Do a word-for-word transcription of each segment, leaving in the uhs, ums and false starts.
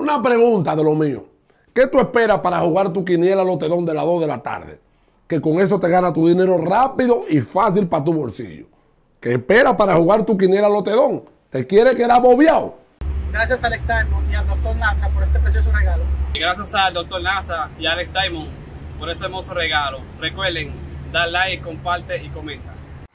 Una pregunta de lo mío. ¿Qué tú esperas para jugar tu quiniela lotedón de las dos de la tarde? Que con eso te gana tu dinero rápido y fácil para tu bolsillo. ¿Qué esperas para jugar tu quiniela lotedón? ¿Te quiere quedar bobeado? Gracias a Alex Diamond y al doctor Natra por este precioso regalo. Y gracias al doctor Natra y a Alex Diamond por este hermoso regalo. Recuerden, dar like, comparte y comenta.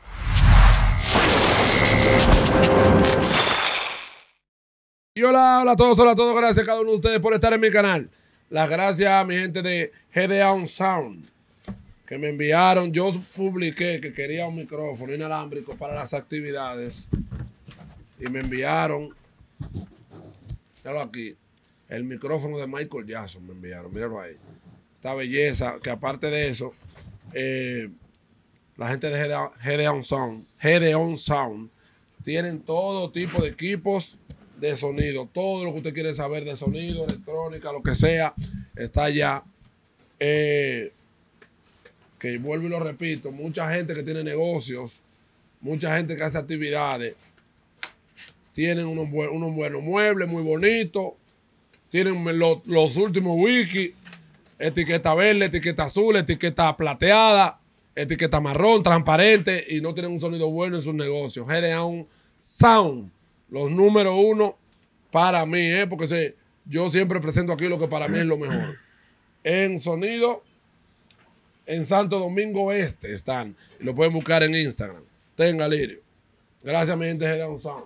Y hola, hola a todos, hola a todos. Gracias a cada uno de ustedes por estar en mi canal. Las gracias a mi gente de Gedeon Sound que me enviaron. Yo publiqué que quería un micrófono inalámbrico para las actividades y me enviaron, míralo aquí, el micrófono de Michael Jackson. Me enviaron, míralo ahí. Esta belleza, que aparte de eso, eh, la gente de Gedeon, Gedeon Sound, Gedeon Sound tienen todo tipo de equipos de sonido, todo lo que usted quiere saber de sonido, electrónica, lo que sea, está allá. Eh, que vuelvo y lo repito, mucha gente que tiene negocios, mucha gente que hace actividades, tienen unos, unos buenos muebles muy bonitos, tienen los, los últimos wiki, etiqueta verde, etiqueta azul, etiqueta plateada, etiqueta marrón, transparente, y no tienen un sonido bueno en sus negocios. Gedeon Sound, los número uno para mí, ¿eh? Porque sé, yo siempre presento aquí lo que para mí es lo mejor. En sonido, en Santo Domingo Este están. Y lo pueden buscar en Instagram. Tenga Lirio. Gracias, mi gente de Gedeon Sound.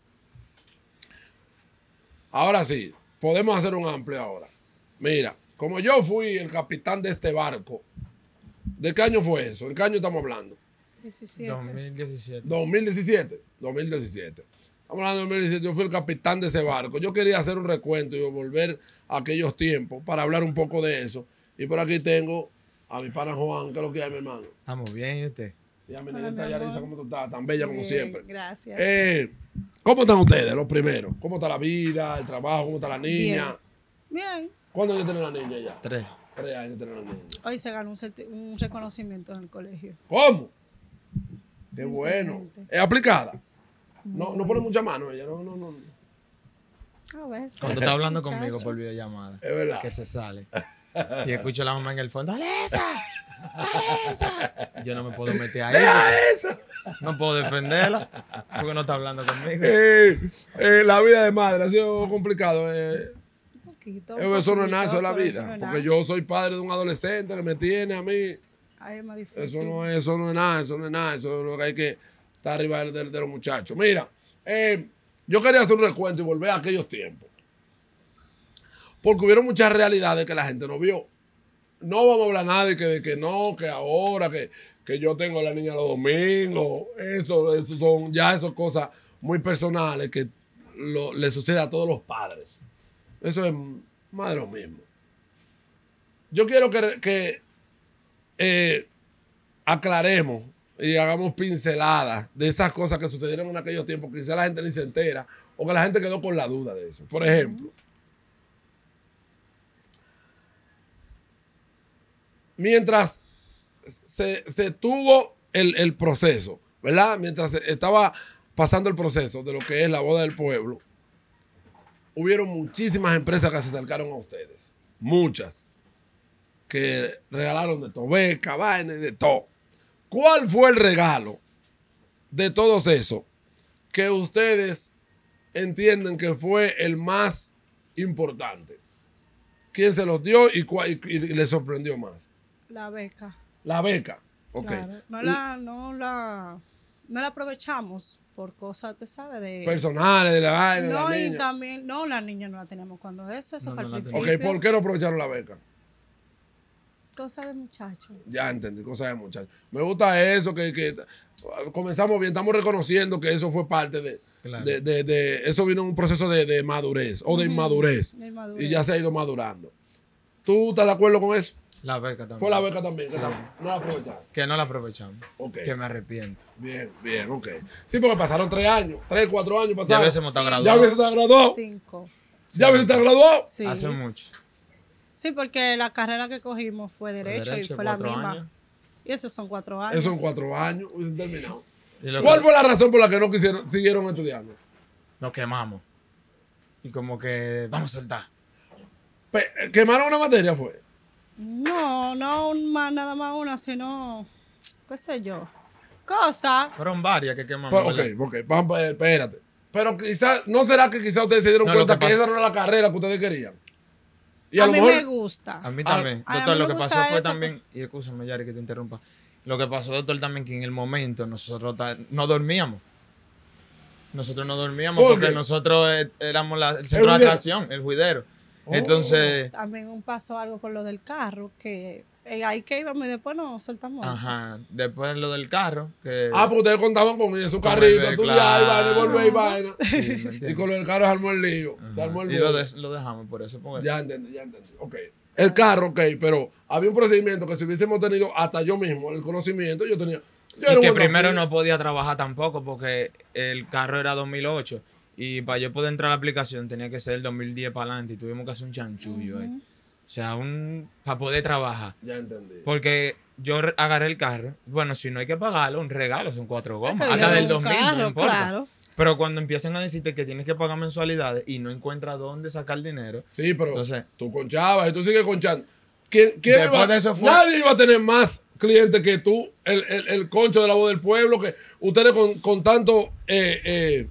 Ahora sí, podemos hacer un amplio ahora. Mira, como yo fui el capitán de este barco, ¿de qué año fue eso? ¿De qué año estamos hablando? diecisiete. dos mil diecisiete. dos mil diecisiete. dos mil diecisiete. Estamos hablando de dos mil diecisiete. Yo fui el capitán de ese barco. Yo quería hacer un recuento y volver a aquellos tiempos para hablar un poco de eso. Y por aquí tengo a mi pana Juan. ¿Qué es lo que hay, mi hermano? Estamos bien, ¿y usted? Y a mi niñita Yarisa, ¿cómo tú estás? Tan bella como Bien, siempre. Gracias. Eh, ¿Cómo están ustedes, los primeros? ¿Cómo está la vida, el trabajo? ¿Cómo está la niña? Bien. ¿Cuántos años tiene la niña ya? Tres. Tres años tiene la niña. Hoy se ganó un, certi- un reconocimiento en el colegio. ¿Cómo? Qué bueno. Inteligente. ¿Es aplicada? No, no pone mucha mano ella, no, no, no. A veces. Cuando está hablando Muchacho. conmigo por videollamada, Es verdad. que se sale. Y escucho a la mamá en el fondo, ¡Alesa! ¡Alesa! Yo no me puedo meter ahí. ¡Eso! No puedo defenderla porque no está hablando conmigo. Eh, eh, la vida de madre ha sido complicado. Eh. Un poquito. Eh, un Eso no es poquito, nada, eso es la pero eso vida. no es Porque nada. yo soy padre de un adolescente que me tiene a mí. Ahí es más difícil. Eso no es, eso no es nada, eso no es nada. Eso es lo que hay que estar arriba de, de- de los muchachos. Mira, eh, yo quería hacer un recuento y volver a aquellos tiempos. Porque hubieron muchas realidades que la gente no vio. No vamos a hablar nada de que, de que no, que ahora, que, que yo tengo a la niña los domingos. Eso, eso son ya esas cosas muy personales que lo- le sucede a todos los padres. Eso es más de lo mismo. Yo quiero que, que eh, aclaremos y hagamos pinceladas de esas cosas que sucedieron en aquellos tiempos que quizá la gente ni se entera o que la gente quedó con la duda de eso. Por ejemplo, mientras se, se tuvo el, el proceso, ¿verdad? Mientras se estaba pasando el proceso de lo que es la boda del pueblo, hubieron muchísimas empresas que se acercaron a ustedes. Muchas. Que regalaron de todo, beca, vaina, de todo. ¿Cuál fue el regalo de todos esos que ustedes entienden que fue el más importante? ¿Quién se los dio y, cua- y, y les sorprendió más? La beca. La beca. Ok. Claro. No la, no la, no la aprovechamos por cosas, tú sabes, de... Personales de la vaina, de no, la y niña. también, no, la niña no la teníamos cuando eso, eso No, fue no al la principio. Ok, ¿por qué no aprovecharon la beca? Cosas de muchachos. Ya entendí, cosas de muchachos. Me gusta eso, que, que comenzamos bien, estamos reconociendo que eso fue parte de, Claro. de, de- de- eso vino en un proceso de, de madurez o de inmadurez, De inmadurez. y ya se ha ido madurando. ¿Tú estás de acuerdo con eso? La beca también. Fue la beca también, que Sí. no, no la aprovecharon. Que no la aprovechamos. Ok. Que me arrepiento. Bien, bien, ok. Sí, porque pasaron tres años, tres, cuatro años Ya pasaron. hubiésemos estado Sí. Ya graduados. hubiese estado graduado. Cinco. Ya hubiese estado graduado. Sí. Hace mucho. Sí, porque la carrera que cogimos fue derecho, derecho, y fue la cuatro misma. años. Y esos son cuatro años. Eso en cuatro años hubiesen terminado. Y lo ¿Cuál que- fue la razón por la que no quisieron, siguieron estudiando? Nos quemamos. Y como que vamos a soltar. Pe- ¿Quemaron una materia fue? No, no un más, nada más una, sino, qué sé yo, cosas. Fueron varias que quemamos. Pero, ¿verdad? ok, ok, vamos, eh, espérate. Pero quizás, ¿no será que quizás ustedes se dieron No, lo cuenta que que, pasa- esa no era la carrera que ustedes querían? Y A, a, lo mí mejor, me gusta. A mí Ah, también. a Doctor, mí lo me que gusta pasó fue eso, también, y escúchame, Yari, que te interrumpa. Lo que pasó, doctor, también que en el momento nosotros ta- no dormíamos. Nosotros no dormíamos ¿Por porque qué? nosotros eh, éramos la- el centro de juidero? atracción, el juidero. Oh. Entonces, También un pasó algo con lo del carro, que eh, ahí que íbamos y después nos soltamos. eso. ajá, después lo del carro, que... ah, porque ustedes contaban con eso, su Con carrito, el- estudiar, claro. y vaina, y volver y vaina. Sí, ¿me Y entiendes? con el carro se armó el lío. Se Ajá. armó el Y lo, lío. de- lo dejamos por eso. Porque... Ya entendí, ya entendí. Ok. El carro, ok, pero había un procedimiento que si hubiésemos tenido hasta yo mismo el conocimiento, yo tenía. Yo era Y un que buen primero afín. no podía trabajar tampoco porque el carro era dos mil ocho y para yo poder entrar a la aplicación tenía que ser el dos mil diez para adelante y tuvimos que hacer un chanchullo ahí. O sea, un para poder trabajar. Ya entendí. Porque yo re- agarré el carro. Bueno, si no hay que pagarlo, un regalo, son cuatro Es gomas. que Hasta viene del un dos mil, no carro, importa. claro. Pero cuando empiezan a decirte que tienes que pagar mensualidades y no encuentras dónde sacar dinero, Sí, pero Entonces- tú conchabas y tú sigues conchando. ¿Quién, quién Después iba- de eso fue- Nadie iba a tener más clientes que tú, el, el, el concho de la voz del pueblo, que ustedes con, con tanto eh, eh,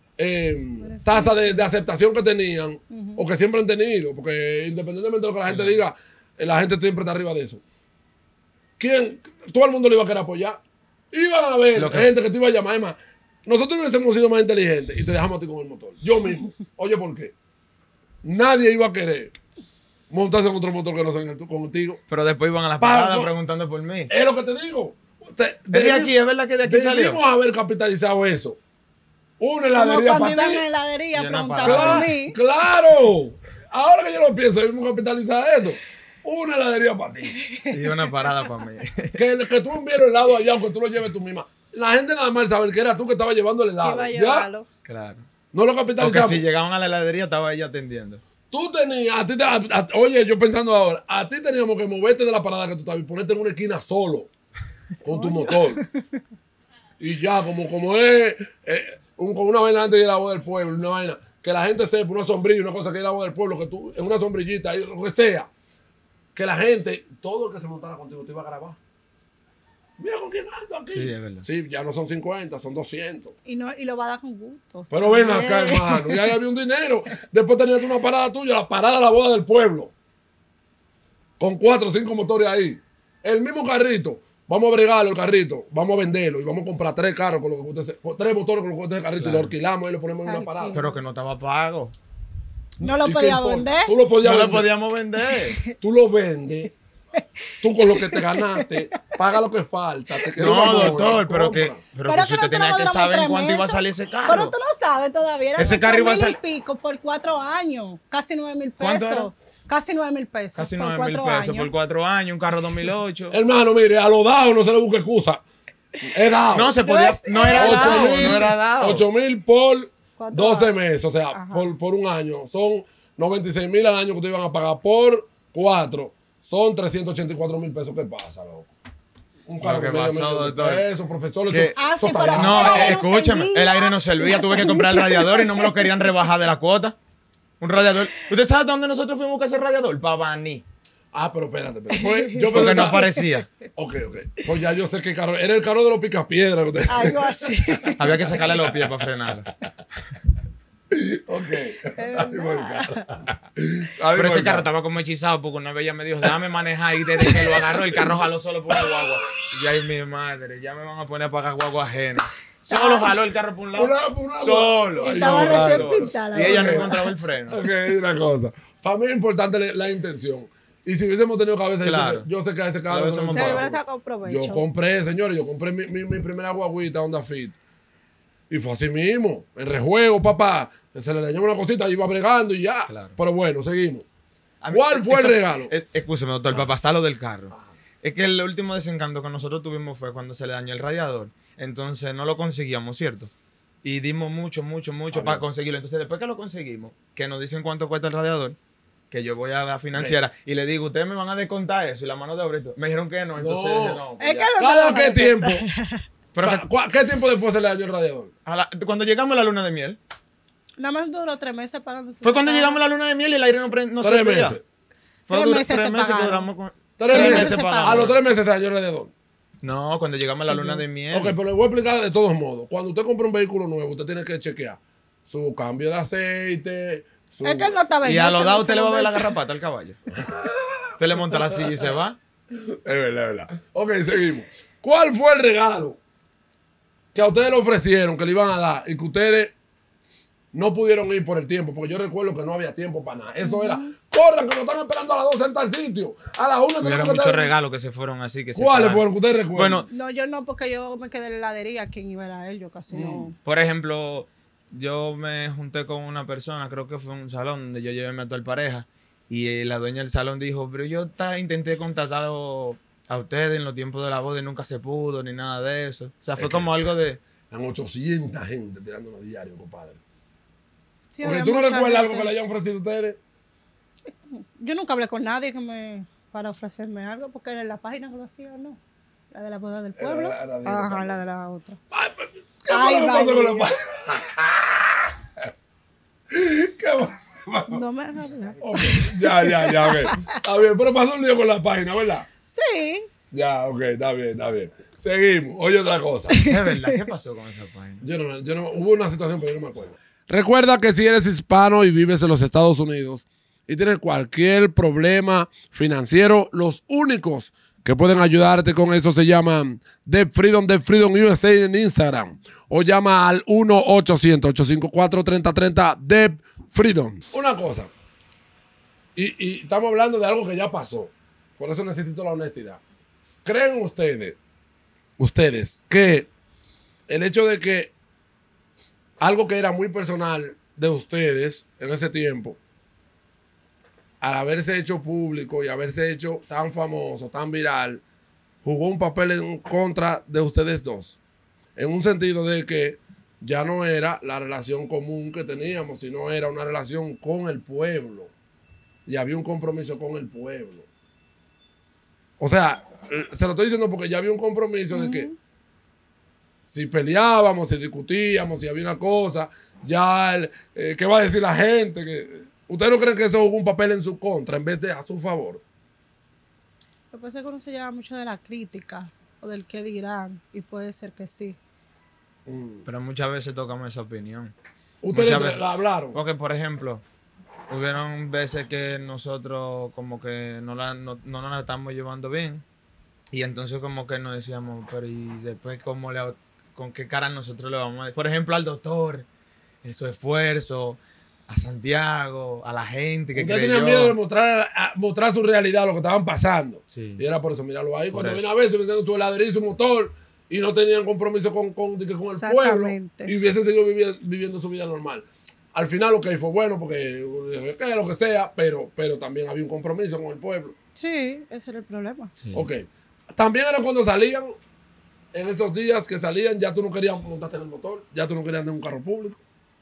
eh, tasa de, de aceptación que tenían, o que siempre han tenido, porque independientemente de lo que la gente diga, eh, la gente siempre está arriba de eso. ¿Quién? Todo el mundo le iba a querer apoyar. Iban a ver Lo que- gente que te iba a llamar. Es más, nosotros hubiésemos sido más inteligentes y te dejamos a ti con el motor. Yo mismo. Oye, ¿por qué? Nadie iba a querer montarse en otro motor que no sea en el tu- contigo. pero después iban a las Pa- paradas no. preguntando por mí. Es lo que te digo. Te- ¿Es de aquí? ¿Es verdad que de aquí salió? Debimos haber capitalizado eso. Una Como heladería cuando para iban ti. a la heladería Y una preguntaban parada. por Cla- mí. Claro. Ahora que yo lo pienso, debimos capitalizar eso. Una heladería para ti. Y una parada para mí. Que, que tú envíes el helado allá, aunque tú lo lleves tú misma. La gente nada más saber que era tú que estabas llevando el helado. Iba a ¿Ya? llevarlo. Claro. No lo Porque capitalizamos. si llegaban a la heladería estaba ella atendiendo. Tú tenías, a ti te- a- a- oye, yo pensando ahora, a ti teníamos que moverte de la parada que tú estabas y ponerte en una esquina solo, con tu motor. Y ya, como, como es, eh, un- con una vaina antes de la voz del pueblo, una vaina, que la gente sepa, una sombrilla, una cosa que es la voz del pueblo, que tú, en una sombrillita, ahí, lo que sea, que la gente, todo el que se montara contigo te iba a grabar. Mira con quién ando aquí. Sí, es verdad. Sí, ya no son cincuenta, son doscientos. Y, no, y lo va a dar con gusto. Pero ven acá, Eh. hermano. Y ahí había un dinero. Después tenías una parada tuya, la parada de la boda del pueblo. Con cuatro o cinco motores ahí. El mismo carrito. Vamos a bregarlo el carrito. Vamos a venderlo. Y vamos a comprar tres carros con lo que cueste ese- con tres motores con lo que cueste el carrito. Y Claro. lo alquilamos y lo ponemos en una Exacto. parada. Pero que no estaba pago. No lo ¿Y qué podía importa? vender. Tú lo podías No lo vender. podíamos vender. Tú lo vendes. Tú con lo que te ganaste, paga lo que falta. Te queda una No, bola, doctor, pero que, compra. pero que si usted tenía que saber en cuánto iba a salir ese carro. Pero tú no sabes todavía. Eran Ese ocho carro iba a mil sal- y pico por cuatro años. Casi nueve mil ¿Cuánto pesos. Casi nueve mil pesos. Casi por nueve mil cuatro pesos años. por cuatro años, un carro dos mil ocho. Hermano, mire, a lo dado no se le busca excusa. Es dado. No, se podía, es- no era ocho dado, mil, no era dado. ocho mil por Cuatro doce años. meses, o sea, Ajá. por, por un año. Son noventa y seis mil al año que te iban a pagar por cuatro. Son trescientos ochenta y cuatro mil pesos. ¿Qué pasa, loco? Un carro que que medio pasó, millón de doctor. pesos, profesor. Que- eso- Ah, eso sí, está pero- ya. No, El aire eh, no escúchame, servía. el aire no servía, tuve que comprar el radiador y no me lo querían rebajar de la cuota. Un radiador. ¿Usted sabe dónde nosotros fuimos a buscar ese radiador? Para Baní. Ah, pero espérate, espérate. Pues, yo Porque pensé- no aparecía. Ok, ok. Pues ya yo sé qué carro. Era el carro de los picapiedras. que usted- Algo así. Había que sacarle los pies para frenarlo. Ok. Ay, buen carro. Ay, Pero buen ese carro estaba como hechizado porque una vez ella me dijo, déjame manejar y desde que lo agarró, el carro jaló solo por una guagua. Y ay, mi madre, ya me van a poner a pagar guagua ajena. Solo jaló el carro por un lado. Una- una- Solo. Ay, Estaba no, recién no. pintada. Y ella no Ok. encontraba el freno. Ok, una cosa. Para mí es importante la, la intención. Y si hubiésemos tenido cabeza, Claro. yo sé que a ese Lo carro hubiésemos se Se lo hubiera pago. sacado provecho. Yo compré, señores, yo compré mi, mi, mi primera guaguita Honda Fit. Y fue así mismo, en rejuego, papá. Se le dañó una cosita, iba bregando y ya. Claro. Pero bueno, seguimos. A mí- ¿Cuál fue el eso- regalo? es- Escúcheme, doctor, para pasar lo del carro. Es que el último desencanto que nosotros tuvimos fue cuando se le dañó el radiador. Entonces no lo conseguíamos, ¿cierto? Y dimos mucho, mucho, mucho Ah, para bien. conseguirlo. Entonces después que lo conseguimos, que nos dicen cuánto cuesta el radiador, que yo voy a la financiera y le digo, ustedes me van a descontar eso y la mano de obra. y todo. Me dijeron que no, entonces No. dije, no. pues Es ya. que lo ¿Cada qué tiempo? Pero Ca- que- cua- ¿Qué tiempo después se le dañó el radiador? a la- cuando llegamos a la luna de miel, Nada más duró tres meses pagando su fue cuando carro. llegamos a la luna de miel y el aire no, pre- no Tres servía. meses. Fue Tres dura- meses tres se meses que pagaron. duramos con. Tres Tres meses. meses se A pagaron. los tres meses se dañó el alrededor. No, cuando llegamos a la luna de miel. Ok, pero le voy a explicar de todos modos. Cuando usted compra un vehículo nuevo, usted tiene que chequear su cambio de aceite. Su... Es que él no estaba en Y a eso, los no dados se usted le lo va a ver la ve. garrapata al caballo. Usted le monta la silla y se va. Es verdad, es verdad. Ok, seguimos. ¿Cuál fue el regalo que a ustedes le ofrecieron, que le iban a dar y que ustedes no pudieron ir por el tiempo? Porque yo recuerdo que no había tiempo para nada. Eso era, corran, que nos están esperando a las doce en tal sitio. A las una tenemos Hubieron que muchos estar... regalos que se fueron así. Que se ¿Cuáles quedaron. fueron que ustedes recuerdan? Bueno, No, yo no, porque yo me quedé en la heladería. ¿Quién iba a era él? Yo casi no. por ejemplo, yo me junté con una persona, creo que fue en un salón donde yo llevé a mi actual pareja. Y eh, la dueña del salón dijo, pero yo ta- intenté contactarlo a ustedes en los tiempos de la boda y nunca se pudo, ni nada de eso. O sea, fue Es como que- algo de... Eran ochocientas gente tirándonos diario, compadre. Sí, Ok, había ¿tú no mucha recuerdas algo gente. que le hayan ofrecido a ustedes? Yo nunca hablé con nadie que me para ofrecerme algo, porque era en la página que lo hacía o no. La de la boda del Era pueblo. la- era de- Ajá, la de la otra. ¿Qué Ay, fue lo que pasó con la vaya. página? ¿Qué fue? No me hagas hablar. Ok, ya, ya, ya, ok. Está bien, pero pasó un lío con la página, ¿verdad? Sí. Ya, ok, está bien, está bien. Seguimos. Oye, otra cosa. Es verdad, ¿qué pasó con esa página? Yo no, yo no, hubo una situación, pero yo no me acuerdo. Recuerda que si eres hispano y vives en los Estados Unidos y tienes cualquier problema financiero, los únicos que pueden ayudarte con eso se llaman Debt Freedom, Debt Freedom U S A en Instagram. O llama al uno ochocientos, ochocientos cincuenta y cuatro, treinta treinta Debt Freedom. Una cosa. Y, y estamos hablando de algo que ya pasó. Por eso necesito la honestidad. ¿Creen ustedes, ustedes, que el hecho de que algo que era muy personal de ustedes en ese tiempo, al haberse hecho público y haberse hecho tan famoso, tan viral, jugó un papel en contra de ustedes dos? En un sentido de que ya no era la relación común que teníamos, sino era una relación con el pueblo. Y había un compromiso con el pueblo. O sea, se lo estoy diciendo porque ya había un compromiso de que si peleábamos, si discutíamos, si había una cosa, ya, el, eh, ¿qué va a decir la gente? Que, ¿ustedes no creen que eso jugó un papel en su contra en vez de a su favor? Lo que pasa es que uno se lleva mucho de la crítica o del qué dirán, y puede ser que sí. Mm. Pero muchas veces tocamos esa opinión. ¿Ustedes Muchas la- veces- la hablaron? Porque, por ejemplo, hubieron veces que nosotros como que no, la, no, no nos la estamos llevando bien. Y entonces como que nos decíamos, pero y después cómo le, con qué cara nosotros le vamos a decir. Por ejemplo, al doctor, en su esfuerzo, a Santiago, a la gente que Ustedes creyó. tenían miedo de mostrar, a- mostrar su realidad, lo que estaban pasando. Sí. Y era por eso, míralo ahí. Por Cuando eso. viene a ver, se vendían su heladería y su motor y no tenían compromiso con, con, de que con el pueblo Exactamente. y hubiesen seguido vivi- viviendo su vida normal. Al final, ok, fue bueno porque, eh, que lo que sea, pero, pero también había un compromiso con el pueblo. Sí, ese era el problema. Sí. Ok. También era cuando salían, en esos días que salían, ya tú no querías montarte en el motor, ya tú no querías andar en un carro público.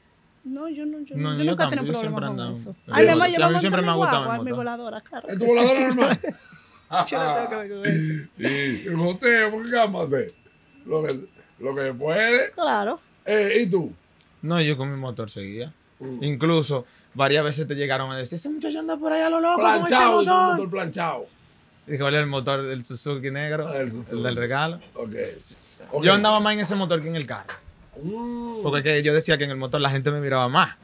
No, yo, no, yo, No, yo yo nunca he tampoco, tenido yo siempre problema con andaba- eso. Sí, Ay, mi amor, o yo sea, a me mí siempre monto en me ha mi gustado guagua, el en mi motor. voladora, claro. ¿En que tu sí. voladora normal? Yo no tengo que ver con eso. Y José, ¿por qué vamos a hacer? Lo que, lo que puede. Claro. Eh, ¿Y tú? No, yo con mi motor seguía. Mm. Incluso varias veces te llegaron a decir, ese muchacho anda por ahí a lo loco con ese Planchado, y un motor. motor planchado. Dije, ¿cuál es el motor del Suzuki negro? Ah, el el, Suzuki. del regalo. Ok. Ok. Yo andaba más en ese motor que en el carro. Mm. Porque que yo decía que en el motor la gente me miraba más.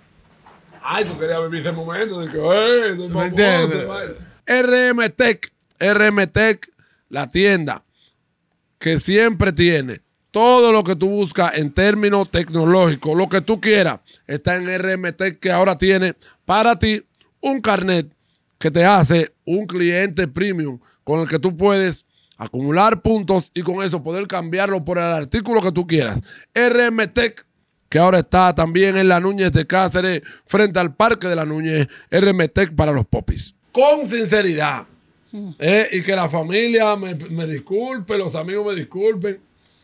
Ay, tú querías vivir ese momento de que, ¡eh! Soy ¿Me entiendes? famoso, R M Tech. R M Tech, la tienda que siempre tiene todo lo que tú buscas en términos tecnológicos. Lo que tú quieras está en R M Tech, que ahora tiene para ti un carnet que te hace un cliente premium con el que tú puedes acumular puntos y con eso poder cambiarlo por el artículo que tú quieras. R M Tech, que ahora está también en la Núñez de Cáceres, frente al Parque de la Núñez. R M Tech para los popis. Con sinceridad. Eh, y que la familia me, me disculpe, los amigos me disculpen.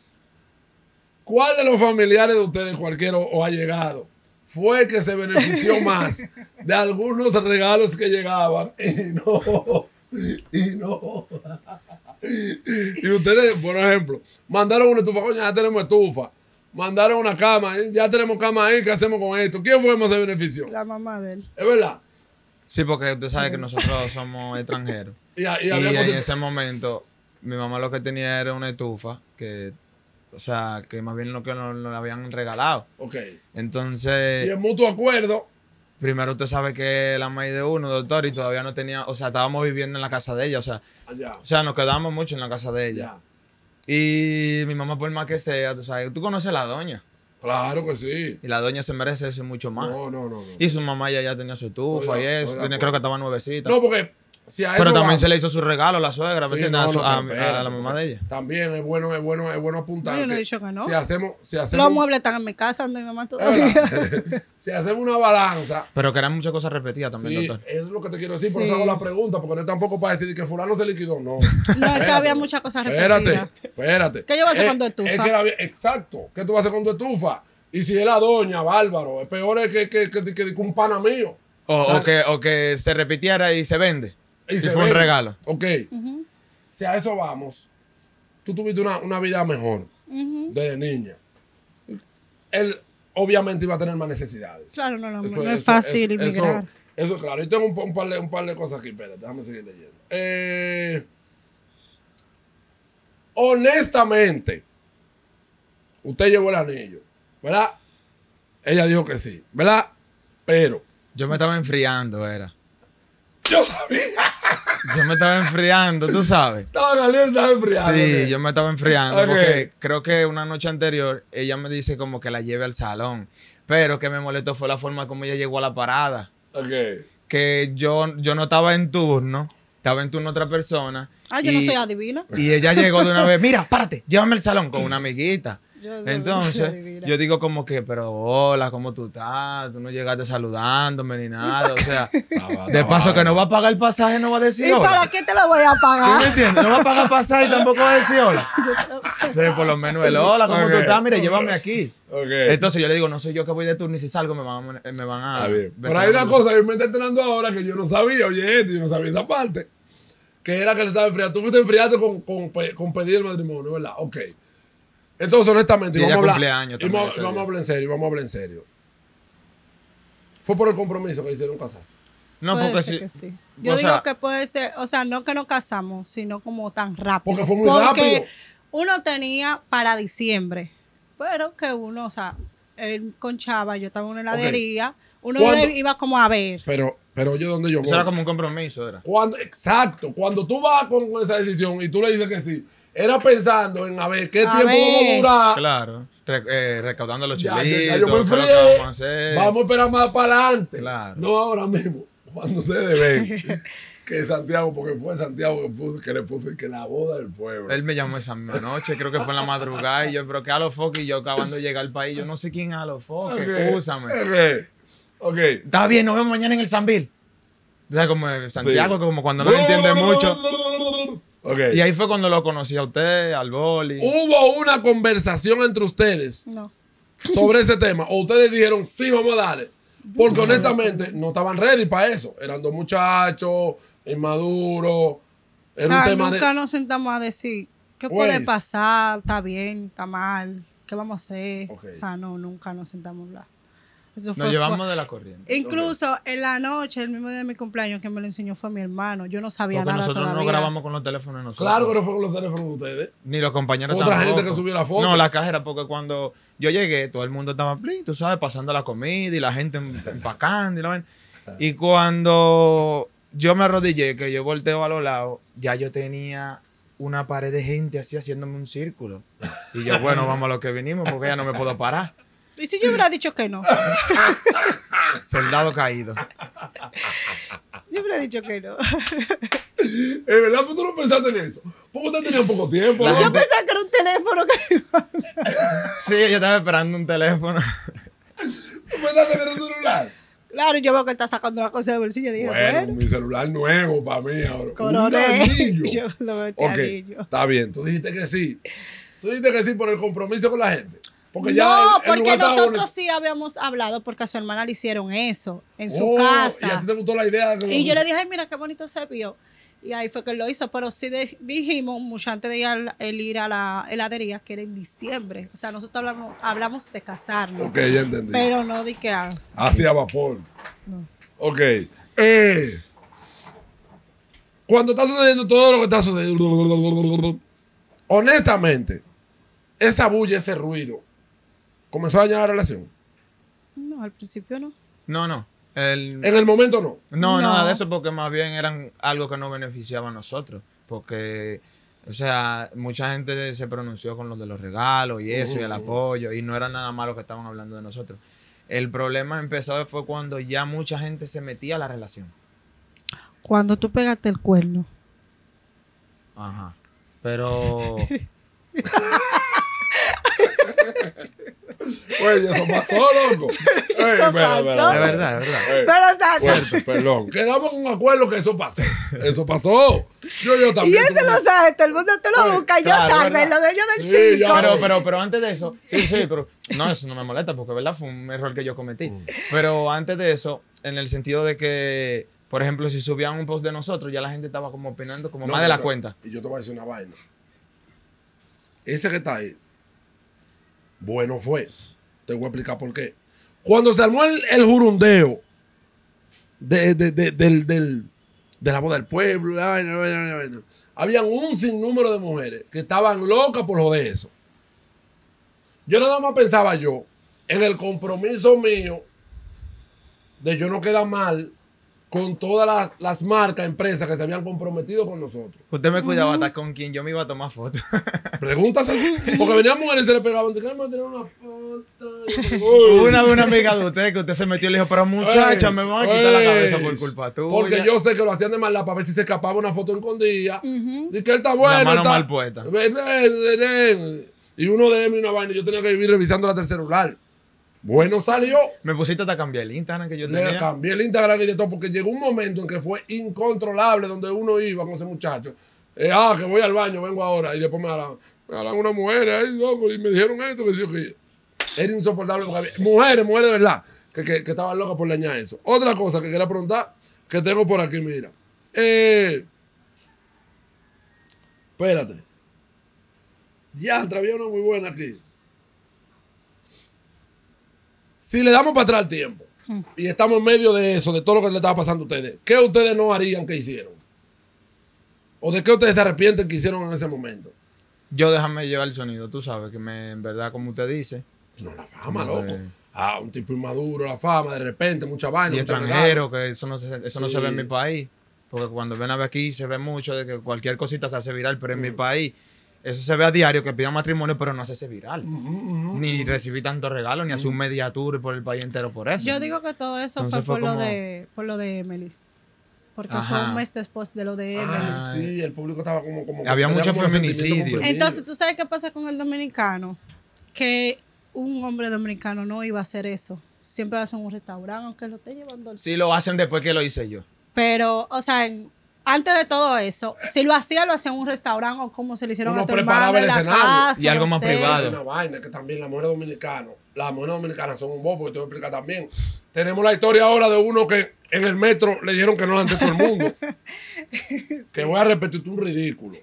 ¿Cuál de los familiares de ustedes, cualquiera o allegado, fue que se benefició más de algunos regalos que llegaban? Y no, y no. Y ustedes, por ejemplo, mandaron una estufa, coño, ya tenemos estufa. Mandaron una cama, ya tenemos cama ahí, ¿qué hacemos con esto? ¿Quién fue más se benefició? La mamá de él. Es verdad. Sí, porque usted sabe que nosotros somos extranjeros. Y, y, Y había en cosas- ese momento, mi mamá lo que tenía era una estufa que, o sea, que más bien lo que nos, nos la habían regalado. Ok. Y Entonces, en mutuo acuerdo. primero usted sabe que la maíz de uno, doctor, y todavía no tenía, o sea, estábamos viviendo en la casa de ella, o sea, Allá. o sea, nos quedamos mucho en la casa de ella. Ya. Y mi mamá, por más que sea, tú sabes, tú conoces a la doña. Claro que sí. Y la doña se merece eso y mucho más. No, no, no. no. Y su mamá ya, ya tenía su estufa Estoy y de- eso. estoy de Tenía- acuerdo. creo que estaba nuevecita. No, porque si a eso Pero también vamos- se le hizo su regalo a la suegra, ¿me Sí, entiendes? no, a, su- no, a- pero a espérate, la mamá porque de ella. También es bueno, es bueno, es bueno apuntar. No, yo no he que dicho que no. Si hacemos, si hacemos, Los muebles están en mi casa, donde mi mamá es todavía. verdad. Si hacemos una balanza, Pero que eran muchas cosas repetidas también, sí, doctor. eso es lo que te quiero decir, por Sí. eso hago la pregunta, porque no es tampoco para decir que fulano se liquidó, no. No, es que Espérate, había muchas cosas Espérate, repetidas. espérate. ¿Qué yo voy a hacer Es- con tu estufa? es que la- exacto, ¿qué tú vas a hacer con tu estufa? Y si es la doña, bárbaro, es peor es que, que, que, que, que un pana mío. O, Ah. o que, o que se repitiera y se vende. Y, se fue un vende. regalo. Ok, Ujú, si a eso vamos, tú tuviste una, una vida mejor ujú. desde niña. Él obviamente iba a tener más necesidades. Claro, no, no, Eso- no es eso- fácil eso- inmigrar. Eso, eso, claro. Yo tengo un, pa- un par de, un par de cosas aquí, espérate, déjame seguir leyendo. Eh, honestamente, usted llevó el anillo, ¿verdad? Ella dijo que sí, ¿verdad? Pero Yo me estaba enfriando, era. yo sabía. Yo me estaba enfriando, tú sabes. Estaba caliente, estaba enfriado. Sí, ok. yo me estaba enfriando Ok. porque creo que una noche anterior ella me dice como que la lleve al salón. Pero que me molestó fue la forma como ella llegó a la parada. Ok. Que yo, yo no estaba en turno, estaba en turno otra persona. Ah, yo y, no soy adivina. Y ella llegó de una vez, mira, párate, llévame al salón con una amiguita. Yo no soy Entonces, adivina. yo digo como que, pero hola, ¿cómo tú estás? Tú no llegaste saludándome ni nada. O sea, Estaba- de estaba- paso que no va a pagar el pasaje, no va a decir ¿Y hola. para qué te lo voy a ¿Tú me pagar? entiendes? No va a pagar pasaje y tampoco va a decir hola. Pero por lo menos el hola, ¿cómo Ok. tú estás? Mira, llévame aquí. Ok. Entonces yo le digo, no soy yo que voy de turno y si salgo me van, a- me van a... Está bien. ver Pero hay que una no- cosa que me está enterando ahora que yo no sabía, oye, esto, yo no sabía esa parte. Que era que le estaba enfriando. Tú fuiste enfriarte con, con, pe- con pedir el matrimonio, ¿verdad? Ok. Entonces, honestamente, Y vamos a ella hablar. cumpleaños y también vamos, ese y vamos a día. hablar en serio, vamos a hablar en serio. Fue por el compromiso que hicieron casarse. No, Puede porque ser si... que sí. Yo o digo sea- que puede ser, o sea, no que nos casamos, sino como tan rápido. Porque fue muy rápido. Uno tenía para diciembre, pero que uno, o sea, él con Chava, yo estaba en una heladería, uno ¿Cuándo? iba como a ver. Pero, pero yo donde yo voy. Eso era como un compromiso, era. Cuando, exacto. Cuando tú vas con esa decisión y tú le dices que sí, era pensando en a ver qué A tiempo ver. vamos a durar. Claro. Re- eh, recaudando los Ya, chilitos, ya, ya yo me qué es lo que enfrié. vamos a hacer. Vamos a esperar más para adelante. Claro. No ahora mismo. Cuando ustedes ven que Santiago, porque fue Santiago que, puso, que le puso que la boda del pueblo. Él me llamó esa misma noche, creo que fue en la madrugada, y yo, pero que a los foques, y yo acabando de llegar al país, yo no sé quién es a los foques, Ok, excúsame. Ok. Ok. Está bien, nos vemos mañana en el Sambil. O sea, como eh, Santiago, Sí. como cuando no entiende mucho. Ok. Y ahí fue cuando lo conocí a usted, al boli. Hubo una conversación entre ustedes No. sobre ese tema. O ustedes dijeron, sí, vamos a darle. Porque honestamente no estaban ready para eso. Eran dos muchachos, inmaduros. Era O sea, un tema nunca de. nos sentamos a decir qué Pues. puede pasar, está bien, está mal, qué vamos a hacer. Ok. O sea, no, nunca nos sentamos a hablar. Eso Nos fue- llevamos fue- de la corriente. Incluso en la noche, el mismo día de mi cumpleaños, que me lo enseñó fue mi hermano. Yo no sabía Porque nada nosotros todavía. no grabamos con los teléfonos de nosotros. Claro que no fue con los teléfonos de ustedes. Ni los compañeros Otra tampoco. gente que subió la foto. No, la cajera, porque cuando yo llegué, todo el mundo estaba, plin, tú sabes, pasando la comida y la gente em- empacando y la vaina. Y cuando yo me arrodillé, que yo volteo a los lados, ya yo tenía una pared de gente así haciéndome un círculo. Y yo, bueno, vamos a lo que vinimos, porque ya no me puedo parar. ¿Y si yo hubiera dicho que no? Soldado caído. Yo hubiera dicho que no. Es verdad, pero tú no pensaste en eso. Porque usted tenía poco tiempo. La ¿no? Yo gente- pensaba que era un teléfono que... Sí, yo estaba esperando un teléfono. ¿Tú pensaste que era un celular? Claro, yo veo que él está sacando la cosa del bolsillo. Dije, Bueno, bueno, mi celular nuevo para mí ahora. Coronel. Un anillo. Yo lo veo este Ok, anillo. está bien. Tú dijiste que sí. Tú dijiste que sí por el compromiso con la gente. Porque ya no, el- el porque lugar estaba nosotros bonito. sí habíamos hablado porque a su hermana le hicieron eso en su Oh, casa. Y a ti te gustó la idea. de que lo- Y yo le dije, ay, mira qué bonito se vio. Y ahí fue que él lo hizo. Pero sí de- dijimos, mucho antes de ir al- el ir a la heladería, que era en diciembre. O sea, nosotros hablamos, hablamos de casarnos. Ok, ya entendí. Pero no de que... ah, Hacia vapor. no. Ok. Eh, cuando está sucediendo todo lo que está sucediendo, honestamente, esa bulla, ese ruido, ¿comenzó a dañar la relación? No, al principio no. No, no. El, En el momento no. no, No. nada de eso, porque más bien eran algo que no beneficiaba a nosotros. Porque, o sea, mucha gente se pronunció con lo de los regalos y eso, y el apoyo, y no era nada malo que estaban hablando de nosotros. El problema empezó fue cuando ya mucha gente se metía a la relación. Cuando tú pegaste el cuerno. Ajá. Pero... Oye, eso pasó, loco. Ey, espera, espera, Es espera. verdad, es verdad. Ey, Pero, o sea, fuerte, perdón. Quedamos en un acuerdo que eso pasó. Eso pasó. Yo, yo y también. este tuve- lo sabe, todo el mundo te lo Oye, busca. Yo claro, salve, ¿verdad? lo de ellos del Sí, circo. ya. Pero, pero, pero antes de eso, sí, sí, pero no, eso no me molesta porque, ¿verdad? Fue un error que yo cometí. Pero antes de eso, en el sentido de que, por ejemplo, si subían un post de nosotros, ya la gente estaba como opinando como No, más de la no, cuenta. Y yo te voy a decir una vaina. Ese que está ahí, bueno fue. Te voy a explicar por qué. Cuando se armó el, el jurundeo de, de, de, del, del, de la boda del pueblo, la vaina, la vaina, la vaina, habían un sinnúmero de mujeres que estaban locas por joder eso. Yo nada más pensaba yo en el compromiso mío de yo no quedar mal con todas las, las marcas, empresas que se habían comprometido con nosotros. Usted me cuidaba hasta con quien yo me iba a tomar fotos. Pregúntaselo. Porque venían mujeres y se le pegaban. Déjame tener una foto. una, una amiga de usted que usted se metió y le dijo, pero muchacha, me van a quitar la cabeza por culpa tuya. Porque yo sé que lo hacían de maldad para ver si se escapaba una foto escondida. Y que él está bueno. La mano está- mal puesta. Ven, ven, ven, ven. Y uno de M y una vaina. Yo tenía que vivir revisando la del celular. Bueno, salió. Me pusiste hasta cambiar el Instagram que yo Le tenía. cambié el Instagram y de todo, porque llegó un momento en que fue incontrolable donde uno iba con ese muchacho. Eh, ah, que voy al baño, vengo ahora. Y después me hablan, me hablan unas mujeres, ay, loco, y me dijeron esto, que sí, que era insoportable. Porque había mujeres, mujeres de verdad, que, que, que estaban locas por leñar eso. Otra cosa que quería preguntar, que tengo por aquí, mira. Eh, espérate. Diantra, había una muy buena aquí. Si le damos para atrás el tiempo y estamos en medio de eso, de todo lo que le estaba pasando a ustedes, ¿qué ustedes no harían que hicieron? ¿O de qué ustedes se arrepienten que hicieron en ese momento? Yo déjame llevar el sonido, tú sabes, que me, en verdad, como usted dice, No, la fama, Como loco. de- Ah, un tipo inmaduro, la fama, de repente, mucha vaina. y mucho extranjero, que eso no, se, eso no se Sí. ve en mi país. Porque cuando ven a ver aquí se ve mucho de que cualquier cosita se hace viral, pero en mi país eso se ve a diario, que pidan matrimonio, pero no se hace viral. Ni recibí tantos regalos, ni hacer un media tour por el país entero por eso. Yo digo que todo eso Entonces fue, fue por, lo como- de, por lo de Emily. Porque fue Ajá. un mes después de lo de Emily. Ah, sí, el público estaba como... como Había tenía mucho como los feminicidio. sentimientos comprimidos. Entonces, ¿tú sabes qué pasa con el dominicano? Que un hombre dominicano no iba a hacer eso. Siempre lo hace en un restaurante, aunque lo esté llevando al... Sí lo hacen después que lo hice yo. Pero, o sea, en- antes de todo eso, si lo hacía, lo hacía en un restaurante o como se le hicieron Uno a tu preparaba hermano el en la escenario. casa. Y algo no más sé. privado. Hay una vaina que también las mujeres dominicanas, las mujeres dominicanas son un bobo, y te voy a explicar también. Tenemos la historia ahora de uno que en el metro le dijeron que no ante todo el mundo. Que voy a repetir tú un ridículo.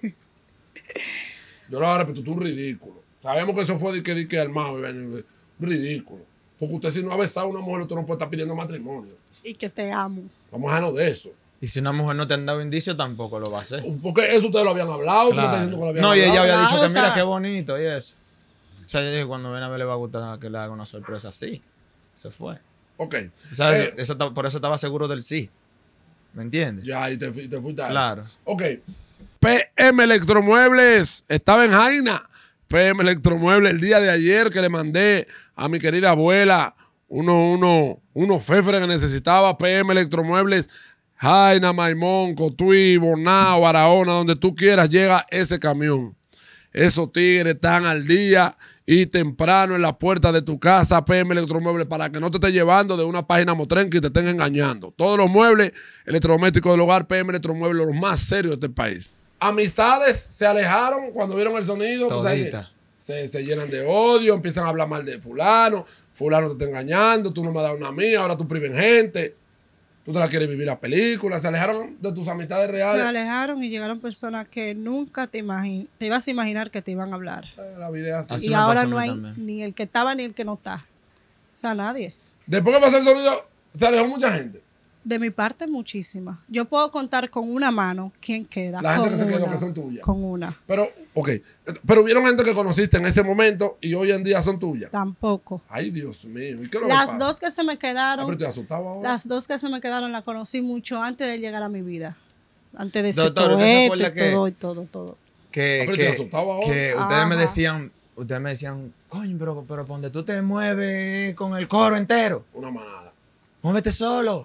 Yo lo voy a repetir tú un ridículo. Sabemos que eso fue de que, de que armado, y vaina, un ridículo. Porque usted si no ha besado a una mujer, usted no puede estar pidiendo matrimonio. Y que te amo. Vamos a dejarnos de eso. Y si una mujer no te han dado indicio, tampoco lo va a hacer. Porque eso ustedes lo habían hablado, tú me estás Claro. diciendo que lo habían No, y hablado. ella había dicho Claro, que mira o sea- qué bonito y eso. O sea, yo dije, cuando ven a ver le va a gustar que le haga una sorpresa así. Se fue. Ok. O sea, Eh, eso, ta- por eso estaba seguro del sí. ¿Me entiendes? Ya, y te, fui- te fuiste a eso. Claro. Ok. P M Electromuebles. Estaba en Jaina. P M Electromuebles el día de ayer que le mandé a mi querida abuela uno, uno, unos fefres que necesitaba. P M Electromuebles. Jaina, Maimón, Cotuí, Bonao, Barahona, donde tú quieras, llega ese camión. Esos tigres están al día y temprano en la puerta de tu casa, P M Electromuebles, para que no te esté llevando de una página motrenca y te estén engañando. Todos los muebles electrodomésticos del hogar, P M Electromuebles, los más serios de este país. Amistades se alejaron cuando vieron el sonido. tú sabes que Todita. Se, se llenan de odio, empiezan a hablar mal de fulano. Fulano te está engañando, tú no me has dado una mía, ahora tú priven gente. Tú te la quieres vivir la película. Se alejaron de tus amistades Se reales. alejaron y llegaron personas que nunca te, imagin te ibas a imaginar que te iban a hablar. Eh, La vida es así. Así y me ahora pasó a no mí hay también. ni el que estaba ni el que no está. O sea, nadie. Después que pasó el sonido, se alejó mucha gente. De mi parte, muchísimas. Yo puedo contar con una mano quién queda. La gente con que se quedó una, que son tuyas. Con una. Pero, ok. Pero hubieron gente que conociste en ese momento y hoy en día son tuyas. Tampoco. Ay, Dios mío. ¿Y qué es lo que Las pasa? dos que se me Ah, quedaron, pero te asustaba ahora. las dos que se me quedaron las conocí mucho antes de llegar a mi vida. Antes de ser Doctor, ¿usted se poeta acuerda y que- todo y todo, todo. Que, Ah, pero que, te asustaba ahora. que ustedes me Ajá. decían, ustedes me decían, coño, pero, pero donde tú te mueves con el coro entero, Una manada. muévete solo.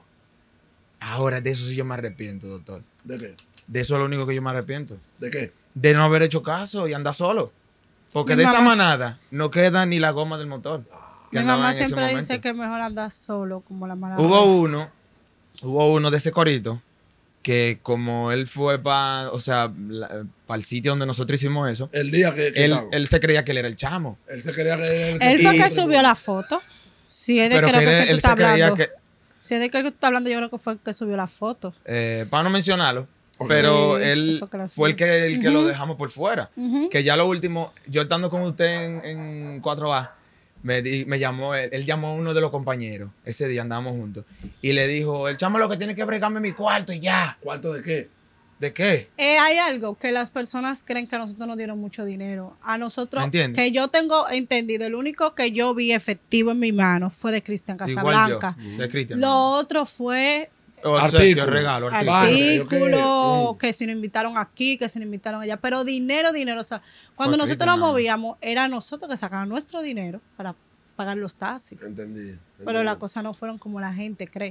Ahora, de eso sí yo me arrepiento, doctor. ¿De qué? De eso es lo único que yo me arrepiento. ¿De qué? De no haber hecho caso y andar solo. Porque Mi de esa mamá- manada no queda ni la goma del motor. que Mi andaba mamá en ese siempre dice momento. que es mejor andar solo, como la mala. Hubo uno, hubo uno de ese corito que como él fue para, o sea, para el sitio donde nosotros hicimos eso, El día que, que él, estaban. él se creía que él era el chamo. Él se quería que él, Él fue Y- que subió la foto. Si es de Pero creo que que, él, que tú él se estás creía hablando. que, Si es de que tú estás hablando, yo creo que fue el que subió la foto. eh, para no mencionarlo, Ok. pero Sí, él fue que la fue el subió. que, el que lo Ujú. dejamos por fuera. Ujú. Que ya lo último, yo estando con usted en, en cuatro A, me, di- me llamó, él, él llamó a uno de los compañeros, ese día andábamos juntos, y le dijo, el chamo lo que tiene que bregarme mi cuarto y ya. ¿Cuarto de qué? ¿De qué? Eh, hay algo que las personas creen que a nosotros nos dieron mucho dinero. A nosotros, ¿Me entiendes? que yo tengo entendido, el único que yo vi efectivo en mi mano fue de Cristian Casablanca. Igual yo, de Cristian. Lo otro fue Obsequio, Artículo. regalo, artículo. Vale, artículos, ok. que si nos invitaron aquí, que si nos invitaron allá. Pero dinero, dinero. O sea, cuando Fue nosotros Cristian, nos nada más. movíamos, era nosotros que sacábamos nuestro dinero para pagar los taxis. Entendí. Pero entendí. las cosas no fueron como la gente cree.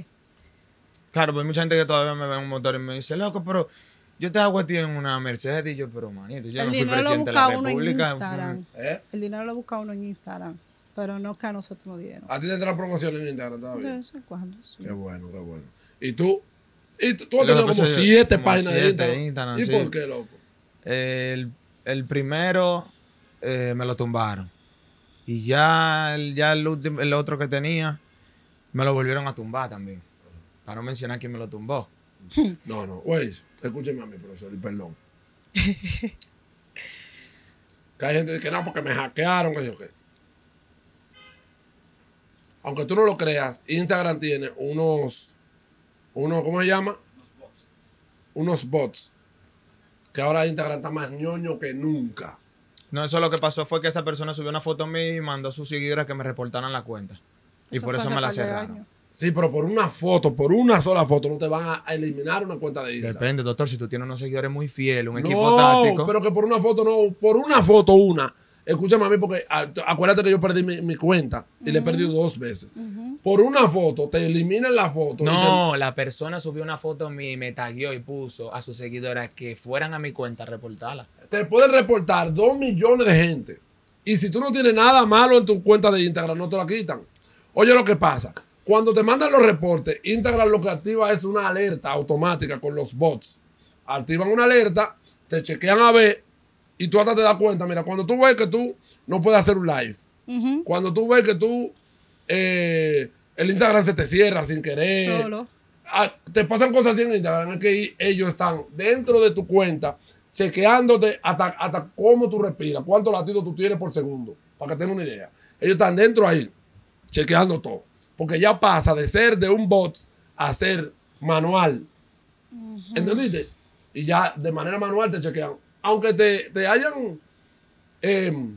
Claro, pues hay mucha gente que todavía me ve en un motor y me dice, loco, pero yo te hago a ti en una Mercedes. Y yo, pero manito, yo El no fui dinero lo presidente de la busca uno en República. Instagram. ¿Eh? El dinero lo busca uno en Instagram, pero no que a nosotros nos dieron. ¿A ti te entran promociones en Instagram De todavía? vez en cuando, sí. Qué bueno, qué bueno. ¿Y tú? ¿Y tú, tú has Lo tenido que como pasa es- siete como páginas de siete Instagram? de Instagram, ¿Y sí. por qué, loco? El, el primero eh, me lo tumbaron. Y ya, el, ya el, último- el otro que tenía me lo volvieron a tumbar también. Para no mencionar quién me lo tumbó. No, no. Güey, escúcheme a mi profesor y perdón. Que hay gente que no, porque me hackearon, que yo qué. Aunque tú no lo creas, Instagram tiene unos, unos, ¿cómo se llama? Unos bots. Que ahora Instagram está más ñoño que nunca. No, eso lo que pasó fue que esa persona subió una foto a mí y mandó a sus seguidores que me reportaran la cuenta. Y Eso por fue eso hace me la par de cerraron. años. Sí, pero por una foto, por una sola foto, no te van a- a eliminar una cuenta de Instagram. Depende, doctor, si tú tienes unos seguidores muy fieles, un equipo No, táctico. pero que por una foto no, por una foto una. Escúchame a mí porque a- acuérdate que yo perdí mi, mi cuenta y le he perdido dos veces. Por una foto, te eliminan la foto. y No, la persona subió una foto a mí y me tagueó y puso a sus seguidores que fueran a mi cuenta a reportarla. Te, te pueden reportar dos millones de gente. Y si tú no tienes nada malo en tu cuenta de Instagram, no te la quitan. Oye lo que pasa. Cuando te mandan los reportes, Instagram lo que activa es una alerta automática con los bots. Activan una alerta, te chequean a ver y tú hasta te das cuenta. Mira, cuando tú ves que tú no puedes hacer un live, Ujú. cuando tú ves que tú, eh, el Instagram se te cierra sin querer, Solo. ah, te pasan cosas así en Instagram, es que ellos están dentro de tu cuenta chequeándote hasta, hasta cómo tú respiras, cuántos latidos tú tienes por segundo, para que tengas una idea. Ellos están dentro ahí, chequeando todo, porque ya pasa de ser de un bot a ser manual. ¿Entendiste? Y ya de manera manual te chequean. Aunque te, te hayan... em,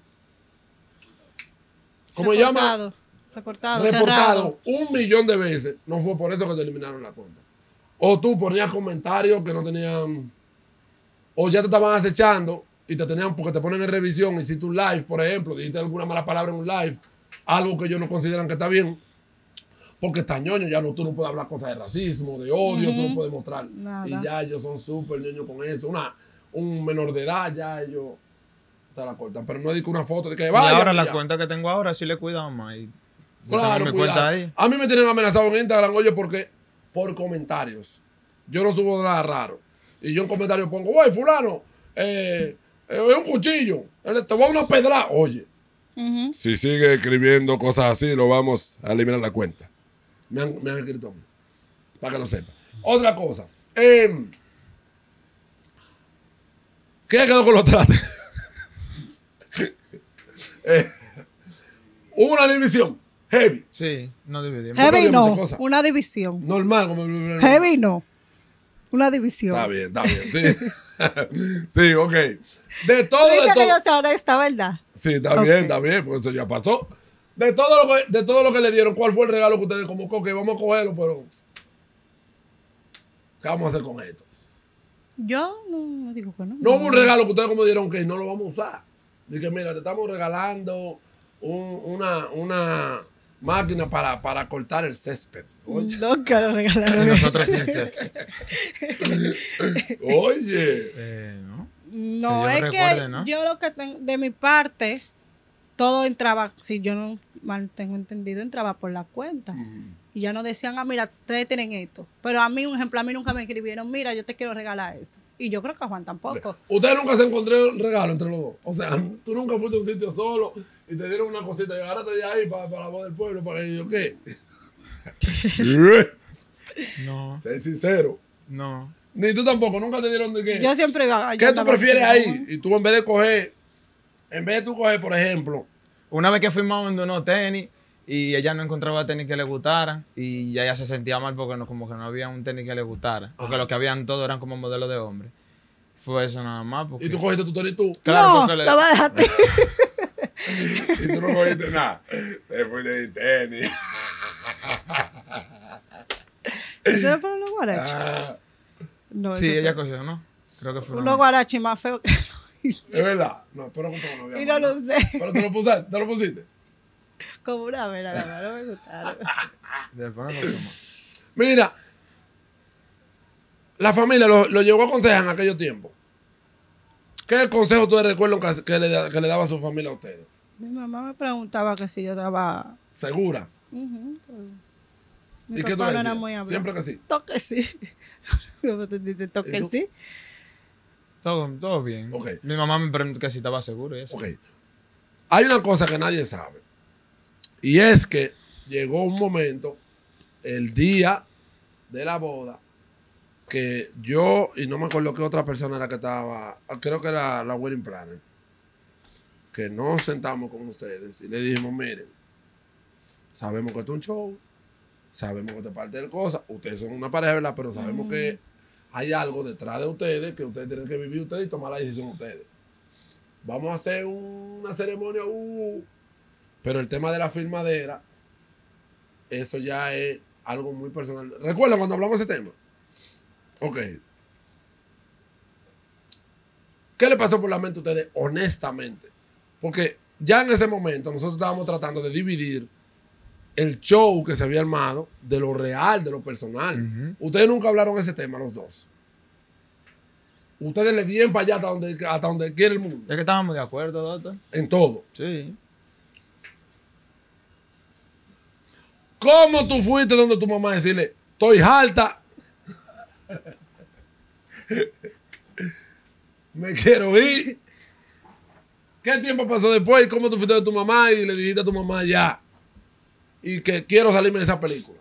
¿Cómo se llama? Reportado, reportado, Reportado cerrado. un millón de veces. No fue por eso que te eliminaron la cuenta. O tú ponías comentarios que no tenían... O ya te estaban acechando y te tenían porque te ponen en revisión. Hiciste un live, por ejemplo, dijiste alguna mala palabra en un live. Algo que ellos no consideran que está bien. Porque está ñoño, ya no, tú no puedes hablar cosas de racismo, de odio, tú no puedes mostrar. Nada. Y ya ellos son súper ñoños con eso. Una, un menor de edad, ya ellos te la cortan. Pero no es de que una foto de que Y vaya. ahora y la ya. cuenta que tengo ahora sí le cuidado más. Y yo Claro, tengo mi cuidado. cuenta ahí. A mí me tienen amenazado en Instagram, oye, porque por comentarios. Yo no subo nada raro. Y yo en comentarios pongo, güey, fulano, eh, eh, es un cuchillo, te voy a una pedra. Oye, Ujú. si sigue escribiendo cosas así, lo vamos a eliminar la cuenta. Me han, me han escrito a mí, para que lo sepa. Otra cosa. Eh, ¿Qué quedó con los trates? eh, hubo una división. Heavy. Sí, no dividimos. Heavy. Heavy podíamos no, hacer cosas. una división. Normal. Como... Heavy no, una división. Está bien, está bien. Sí. Sí, ok. De todo, de Dice que todo. yo sea honesta, ¿verdad? Sí, está Ok. bien, está bien, porque eso ya pasó. De todo, lo que, de todo lo que le dieron, ¿cuál fue el regalo que ustedes como que vamos a cogerlo, pero ¿qué vamos a hacer con esto? Yo no, no digo que no. No hubo un regalo que ustedes como dieron que no lo vamos a usar. Dije, mira, te estamos regalando un- una, una máquina para, para cortar el césped. Oye, Nunca lo Y regalaron. nosotros sin césped. oye. Eh, ¿no? No, Que es yo que recuerde, ¿no? yo lo que tengo, de mi parte, todo entraba, si yo no mal tengo entendido, entraba por la cuenta. Y ya no decían, ah, mira, ustedes tienen esto. Pero a mí, un ejemplo, a mí nunca me escribieron, mira, yo te quiero regalar eso. Y yo creo que a Juan tampoco. Ustedes nunca se encontraron regalo entre los dos. O sea, tú nunca fuiste a un sitio solo y te dieron una cosita y agárrate de ahí para, para la voz del pueblo, para que yo, ¿qué? No, Sé sincero. no. Ni tú tampoco, nunca te dieron de qué. Yo siempre iba yo ¿Qué tú andaba prefieres diciendo, ahí? Y tú en vez de coger, en vez de tú coger, por ejemplo, Una vez que fuimos a unos tenis y ella no encontraba tenis que le gustaran y ya ella se sentía mal porque no, como que no había un tenis que le gustara. Porque lo que habían todos eran como modelos de hombre. Fue eso nada más. Porque... y tú cogiste tu tenis tú, Claro, no, porque le- te voy a dejar a ti. y tú no cogiste nada. Te fuiste de tenis. ¿Eso no fueron los guaraches? Ah, No, Sí, eso ella fue cogió, ¿no? Creo que fue. unos guaraches más feos que... es verdad. No, pero como no había Y no más. lo sé. Pero te lo pusiste, te lo pusiste. Como una vez, nada más, no me gustaron. Después no lo sumó. Mira, la familia lo, lo llegó a aconsejar en aquellos tiempos. ¿Qué consejo ustedes recuerdan que, que le, da- que le daba a su familia a ustedes? Mi mamá me preguntaba que si yo daba... ¿Segura? Ujú, pues, mi ¿Y qué tú papá le no era decías? muy hablado. Siempre que sí. Toque sí. Como tú dices, ¿Y toque tú? sí. Todo, todo bien. Ok. Mi mamá me preguntó que si estaba seguro y eso. Ok. Hay una cosa que nadie sabe. Y es que llegó un momento, el día de la boda, que yo, y no me acuerdo qué otra persona era que estaba, creo que era la wedding planner, que nos sentamos con ustedes y le dijimos, miren, sabemos que esto es un show, sabemos que esto es parte de cosas, ustedes son una pareja, ¿verdad? Pero sabemos que hay algo detrás de ustedes que ustedes tienen que vivir ustedes y tomar la decisión ustedes. Vamos a hacer una ceremonia, uh, pero el tema de la firmadera, eso ya es algo muy personal. ¿Recuerdan cuando hablamos de ese tema? Ok. ¿Qué le pasó por la mente a ustedes honestamente? Porque ya en ese momento nosotros estábamos tratando de dividir el show que se había armado de lo real, de lo personal. Ujú. Ustedes nunca hablaron ese tema los dos. Ustedes le dieron para allá hasta donde, hasta donde quiere el mundo. Es que estábamos de acuerdo, doctor. En todo. Sí. ¿Cómo tú fuiste donde tu mamá a decirle, estoy harta? Me quiero ir. ¿Qué tiempo pasó después? ¿Cómo tú fuiste de tu mamá y le dijiste a tu mamá ya? Y que quiero salirme de esa película.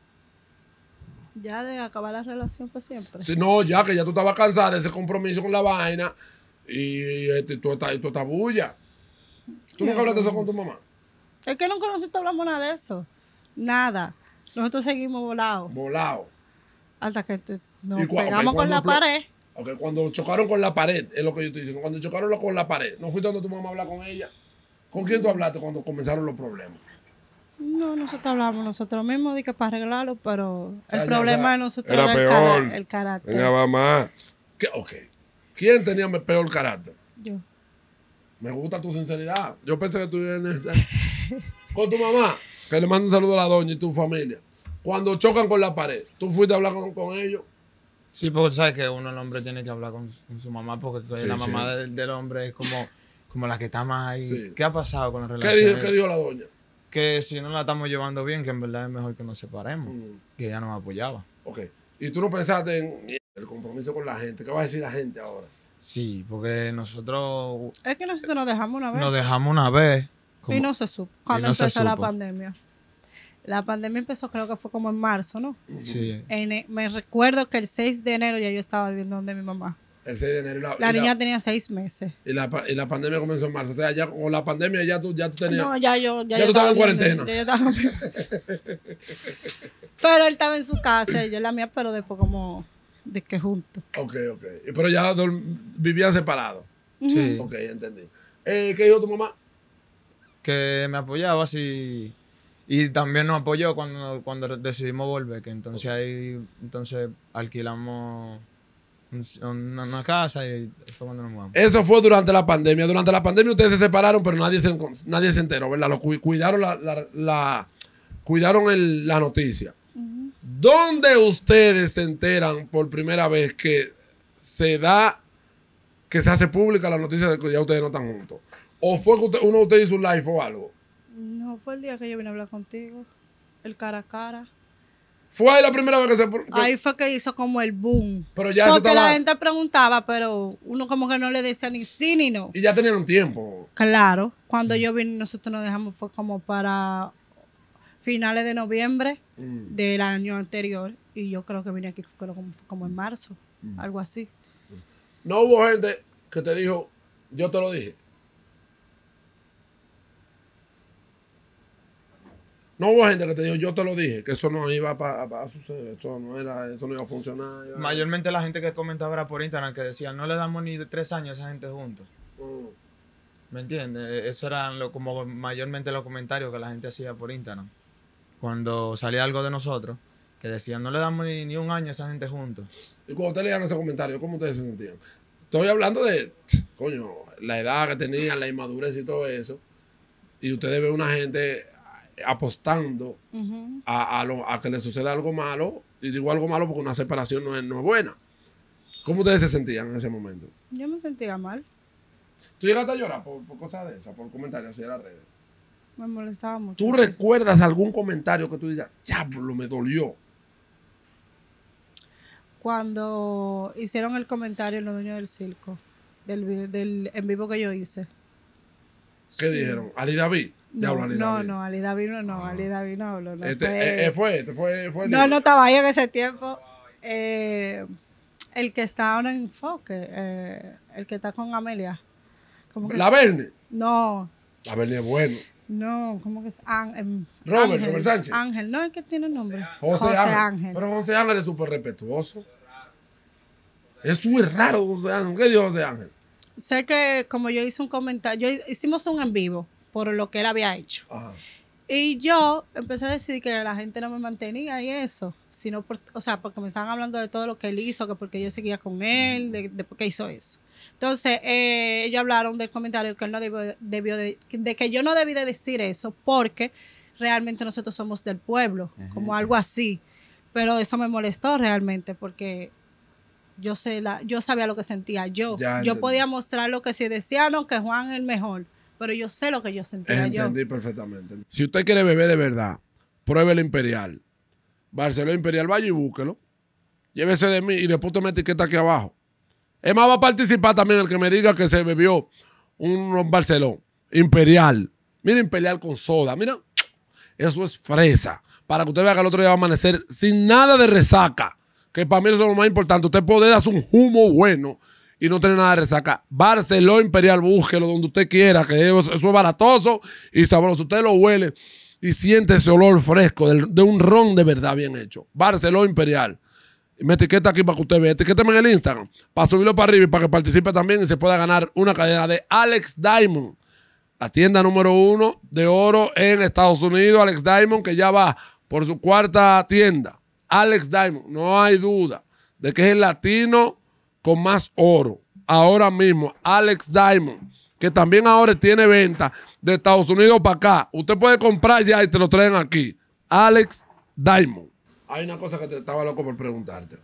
Ya de acabar la relación para siempre. Si no, ya que ya tú estabas cansada de ese compromiso con la vaina y, este, tú estás y tú estás bulla. ¿Tú nunca hablaste eso con tu mamá? Es que nunca nosotros hablamos nada de eso. Nada. Nosotros seguimos volados. Volado. Hasta que te- nos Y cua- ok, pegamos con cuando la plo- pared. Ok, cuando chocaron con la pared, es lo que yo estoy diciendo. Cuando chocaron lo- con la pared, ¿no fuiste donde tu mamá a hablar con ella? ¿Con quién tú hablaste cuando comenzaron los problemas? No, nosotros hablamos nosotros mismos de que para arreglarlo, pero sea, el ya, problema o sea, de nosotros era era, el, peor. cara- el carácter. Venga, mamá. ¿Qué? Ok. ¿Quién tenía me- peor carácter? Yo. Me gusta tu sinceridad. Yo pensé que tú ibas con tu mamá, que le mando un saludo a la doña y tu familia. Cuando chocan con la pared, ¿tú fuiste a hablar con, con ellos? Sí, porque sabes que uno, el hombre, tiene que hablar con, su- con su mamá porque Sí, la sí. mamá del, del hombre es como, como la que está más ahí. Sí. ¿Qué ha pasado con la ¿Qué relación? dijo, qué dijo la doña? Que si no la estamos llevando bien, que en verdad es mejor que nos separemos. Mm. Que ella nos apoyaba. Ok. Y tú no pensaste en el compromiso con la gente. ¿Qué va a decir la gente ahora? Sí, porque nosotros Es que nosotros nos dejamos una vez. nos dejamos una vez. como- Y no se supo. Cuando no se empezó la supo. pandemia. La pandemia empezó, creo que fue como en marzo, ¿no? Sí. En e- me recuerdo que el seis de enero ya yo estaba viviendo donde mi mamá. El seis de enero. Y la, La y niña la, tenía seis meses. y, la, y la pandemia comenzó en marzo. O sea, ya con la pandemia ya tú, ya tú tenías... No, ya yo. Ya, ya yo tú estabas en viendo- cuarentena. ya yo estaba- Pero él estaba en su casa y yo en la mía, pero después como de que juntos. Ok, ok. Y- Pero ya dorm- vivían separados. Sí. Ok, entendí. Eh, ¿Qué dijo tu mamá? Que me apoyaba así. Y también nos apoyó cuando, cuando decidimos volver, que entonces ahí entonces alquilamos un- una, una casa y fue cuando nos mudamos. Eso fue durante la pandemia. Durante la pandemia ustedes se separaron, pero nadie se, encon- nadie se enteró, ¿verdad? Lo cu- cuidaron la, la- la- cuidaron el- la noticia. ¿Dónde ustedes se enteran por primera vez que se da, que se hace pública la noticia de que ya ustedes no están juntos? ¿O fue que usted- uno de ustedes hizo un live o algo? No, fue el día que yo vine a hablar contigo. El cara a cara. ¿Fue ahí la primera vez que se... que- Ahí fue que hizo como el boom. pero ya eso Porque estaba... la gente preguntaba, pero uno como que no le decía ni sí ni no. Y ya tenían un tiempo. Claro, cuando yo vine, nosotros nos dejamos fue como para finales de noviembre Mm. del año anterior. Y yo creo que vine aquí fue como, fue como en marzo, Mm. algo así. No hubo gente que te dijo, yo te lo dije. No hubo gente que te dijo, yo te lo dije, que eso no iba a, pa- a- a suceder, eso no era, eso no iba a funcionar. iba a- Mayormente la gente que comentaba era por Instagram, que decía, no le damos ni de tres años a esa gente juntos. Mm. ¿Me entiendes? Eso eran lo, como mayormente los comentarios que la gente hacía por Instagram. Cuando salía algo de nosotros, que decían, no le damos ni, ni un año a esa gente juntos. Y cuando ustedes leían ese comentario, ¿cómo ustedes se sentían? Estoy hablando de, coño, la edad que tenían, la inmadurez y todo eso. Y ustedes ven una gente apostando Ujú. a, a, lo- a que le suceda algo malo. Y digo algo malo porque una separación no es, no es buena. ¿Cómo ustedes se sentían en ese momento? Yo me sentía mal, ¿Tú llegaste a llorar por, por cosas de esas, por comentarios así en las redes? me molestaba mucho. ¿Tú sí. recuerdas algún comentario que tú digas, diablo, me dolió? Cuando hicieron el comentario en los dueños del circo, del, vi- del en vivo que yo hice. ¿Qué dijeron? ¿Ali David? Diablo, No, Ali no, David. no, Ali David no, no, Ali David no habló. No, Este, fue, eh, eh, fue, este, fue, fue el no, líder. no estaba ahí en ese tiempo. Eh, el que está ahora en Enfoque, eh, el que está con Amelia. ¿Cómo que La Verne. No, La Verne es bueno. no, ¿cómo que es? An- em, Robert, Ángel, Robert Sánchez. Ángel, no, es que tiene nombre. José, José Ángel. Ángel. Pero José Ángel es súper respetuoso. Eso es raro, José Ángel. ¿Qué dijo José Ángel? Sé que como yo hice un comentario, yo hicimos un en vivo por lo que él había hecho. Ajá. Y yo empecé a decir que la gente no me mantenía y eso, sino por, o sea, porque me estaban hablando de todo lo que él hizo, que porque yo seguía con él, de, de por qué hizo eso. Entonces, eh, ellos hablaron del comentario que él no debió, debió de, de que yo no debí de decir eso porque realmente nosotros somos del pueblo, como algo así. Pero eso me molestó realmente porque yo sé la, yo sabía lo que sentía yo. Ya Yo entendí. podía mostrar lo que si decía no, que Juan es el mejor, pero yo sé lo que yo sentía yo. Entendí perfectamente. Si usted quiere beber de verdad, pruebe el Imperial. Barceló Imperial, vaya y búsquelo. Llévese de mí y después te me etiqueta aquí abajo. Es más, va a participar también el que me diga que se bebió un Barceló Imperial. Mira, Imperial con soda. Mira, eso es fresa. Para que usted vea que el otro día va a amanecer sin nada de resaca. Que para mí eso es lo más importante. Usted puede darse un humo bueno y no tener nada de resaca. Barceló Imperial, búsquelo donde usted quiera, que eso, eso es baratoso y sabroso. Usted lo huele y siente ese olor fresco de, de un ron de verdad bien hecho. Barceló Imperial. Y me etiqueta aquí para que usted vea. Etiquéteme en el Instagram para subirlo para arriba y para que participe también y se pueda ganar una cadena de Alex Diamond. La tienda número uno de oro en Estados Unidos, Alex Diamond, que ya va por su cuarta tienda. Alex Diamond, no hay duda de que es el latino con más oro. Ahora mismo, Alex Diamond, que también ahora tiene venta de Estados Unidos para acá. Usted puede comprar ya y te lo traen aquí. Alex Diamond. Hay una cosa que te estaba loco por preguntarte.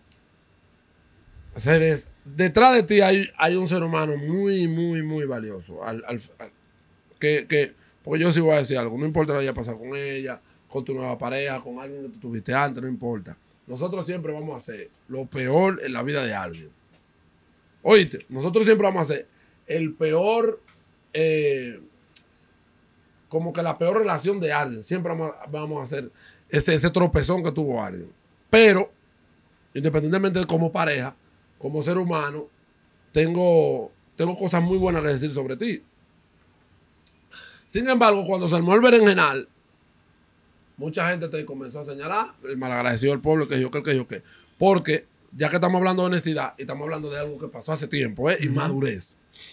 Seres, detrás de ti hay, hay un ser humano muy, muy, muy valioso. Al, al, al- que, que, porque yo sí voy a decir algo. No importa lo que haya pasado con ella, con tu nueva pareja, con alguien que tú tuviste antes, no importa. Nosotros siempre vamos a hacer lo peor en la vida de alguien. Oíste, nosotros siempre vamos a hacer el peor, eh, como que la peor relación de alguien. Siempre vamos a, vamos a hacer ese, ese tropezón que tuvo alguien. Pero, independientemente de como pareja, como ser humano, tengo, tengo cosas muy buenas que decir sobre ti. Sin embargo, cuando se armó el berenjenal, mucha gente te comenzó a señalar, el malagradecido del pueblo, que yo que, que yo que. Porque, ya que estamos hablando de honestidad y estamos hablando de algo que pasó hace tiempo, ¿eh? Y Ujú. madurez.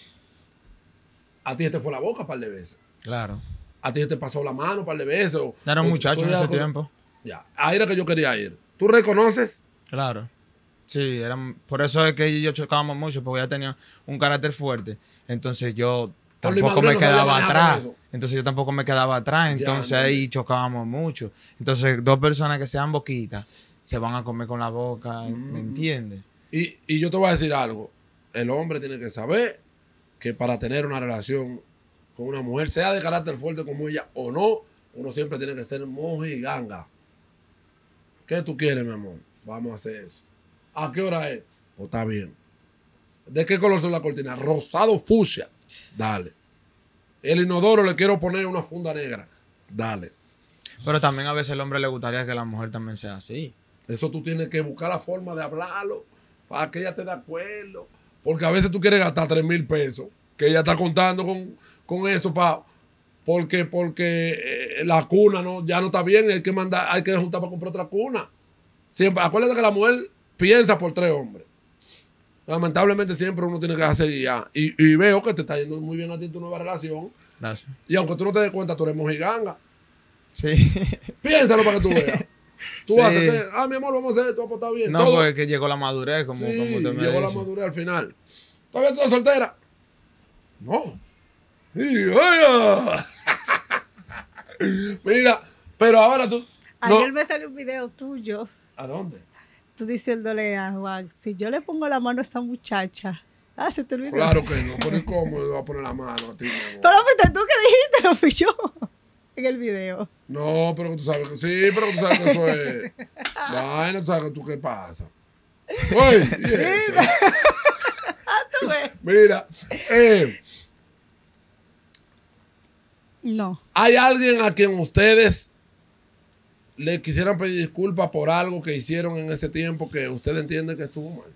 A ti te fue la boca un par de veces. Claro. A ti te pasó la mano un par de veces. O, Ya era un o muchacho tú en ya ese cosa- tiempo. Ya, ahí era que yo quería ir. ¿Tú reconoces? Claro. Sí, eran, por eso es que ella y yo chocábamos mucho, porque ella tenía un carácter fuerte. Entonces yo Por la tampoco inmadurez me no sabía quedaba manejar atrás. eso. Entonces yo tampoco me quedaba atrás. Ya, Entonces entendí. ahí chocábamos mucho. Entonces dos personas que sean boquitas se van a comer con la boca, Mm. ¿me entiendes? Y, y yo te voy a decir algo. El hombre tiene que saber que para tener una relación con una mujer, sea de carácter fuerte como ella o no, uno siempre tiene que ser mojiganga. ¿Qué tú quieres, mi amor? Vamos a hacer eso. ¿A qué hora es? Pues está bien. ¿De qué color son las cortinas? Rosado fucsia. Dale. El inodoro le quiero poner una funda negra. Dale. Pero también a veces al hombre le gustaría que la mujer también sea así. Eso tú tienes que buscar la forma de hablarlo para que ella te dé acuerdo. Porque a veces tú quieres gastar tres mil pesos, que ella está contando con, con eso para... Porque, porque eh, la cuna no, ya no está bien, hay que mandar, hay que juntar para comprar otra cuna. Siempre, acuérdate que la mujer piensa por tres hombres. Lamentablemente siempre uno tiene que hacer guiar. Y, y veo que te está yendo muy bien a ti tu nueva relación. Gracias. Y aunque tú no te des cuenta, tú eres mojiganga. Sí. Piénsalo para que tú veas. Tú Sí. vas a hacer, ah, mi amor, vamos a hacer esto, pues está bien. No, Todo- porque que llegó la madurez, como, Sí, como usted me llegó la dice. madurez al final. ¿Todavía estás soltera? No. Sí, oiga. Mira, pero ahora tú... no. Ayer me salió un video tuyo, ¿A dónde? tú diciéndole a Juan, si yo le pongo la mano a esa muchacha, ah, se te olvidó. Claro que no, pero ¿cómo le va a poner la mano a ti, mi amor? Pero fuiste tú que dijiste, no fui yo en el video. No, pero que tú sabes que sí, pero que tú sabes que eso es... Vaina, tú sabes que tú qué pasa. Oye, ¿y eso? ¿Tú ves? Mira, eh, No. ¿hay alguien a quien ustedes le quisieran pedir disculpas por algo que hicieron en ese tiempo que usted entiende que estuvo mal?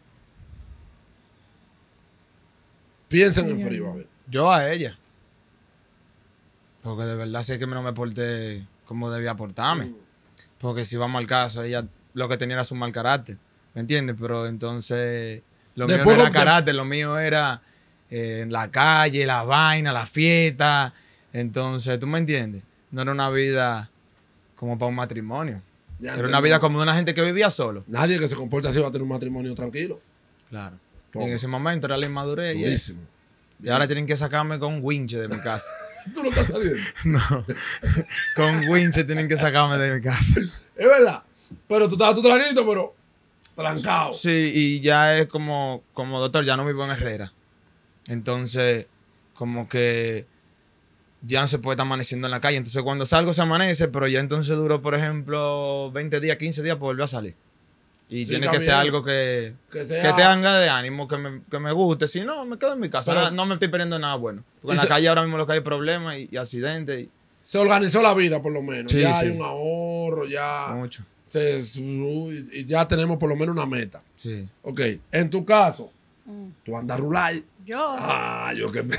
Piensen en frío, a ver. Yo a ella. Porque de verdad sé que no me porté como debía portarme. Mm. Porque si vamos al caso, ella lo que tenía era su mal carácter. ¿Me entiendes? Pero entonces, lo mío Después no era de- carácter, lo mío era eh, en la calle, la vaina, la fiesta. Entonces, ¿tú me entiendes? No era una vida como para un matrimonio. Ya Era una entendí. vida como de una gente que vivía solo. Nadie que se comporte así va a tener un matrimonio tranquilo. Claro. Toma. En ese momento era la inmadurez y, eso. Durísimo. Y ahora tienen que sacarme con un winche de mi casa. Tú no estás saliendo. No. Con un winche tienen que sacarme de mi casa. Es verdad. Pero tú estabas tu traguito, pero trancado. Sí, y ya es como, como doctor, ya no vivo en Herrera. Entonces, como que ya no se puede estar amaneciendo en la calle. Entonces, cuando salgo se amanece, pero ya entonces duró, por ejemplo, veinte días, quince días para volver a salir. Y Sí, tiene está que ser bien. algo que, Que sea- que te haga de ánimo, que me, que me guste. Si no, me quedo en mi casa. Pero- no, no me estoy perdiendo nada bueno. Porque Y en la se- calle ahora mismo lo que hay problemas y, y accidentes. Y Se organizó la vida, por lo menos. Sí, ya sí. hay un ahorro, ya. mucho. se- su- y ya tenemos por lo menos una meta. Sí. Ok. En tu caso, Mm. tú andas rulay. Yo, Ah, yo que me.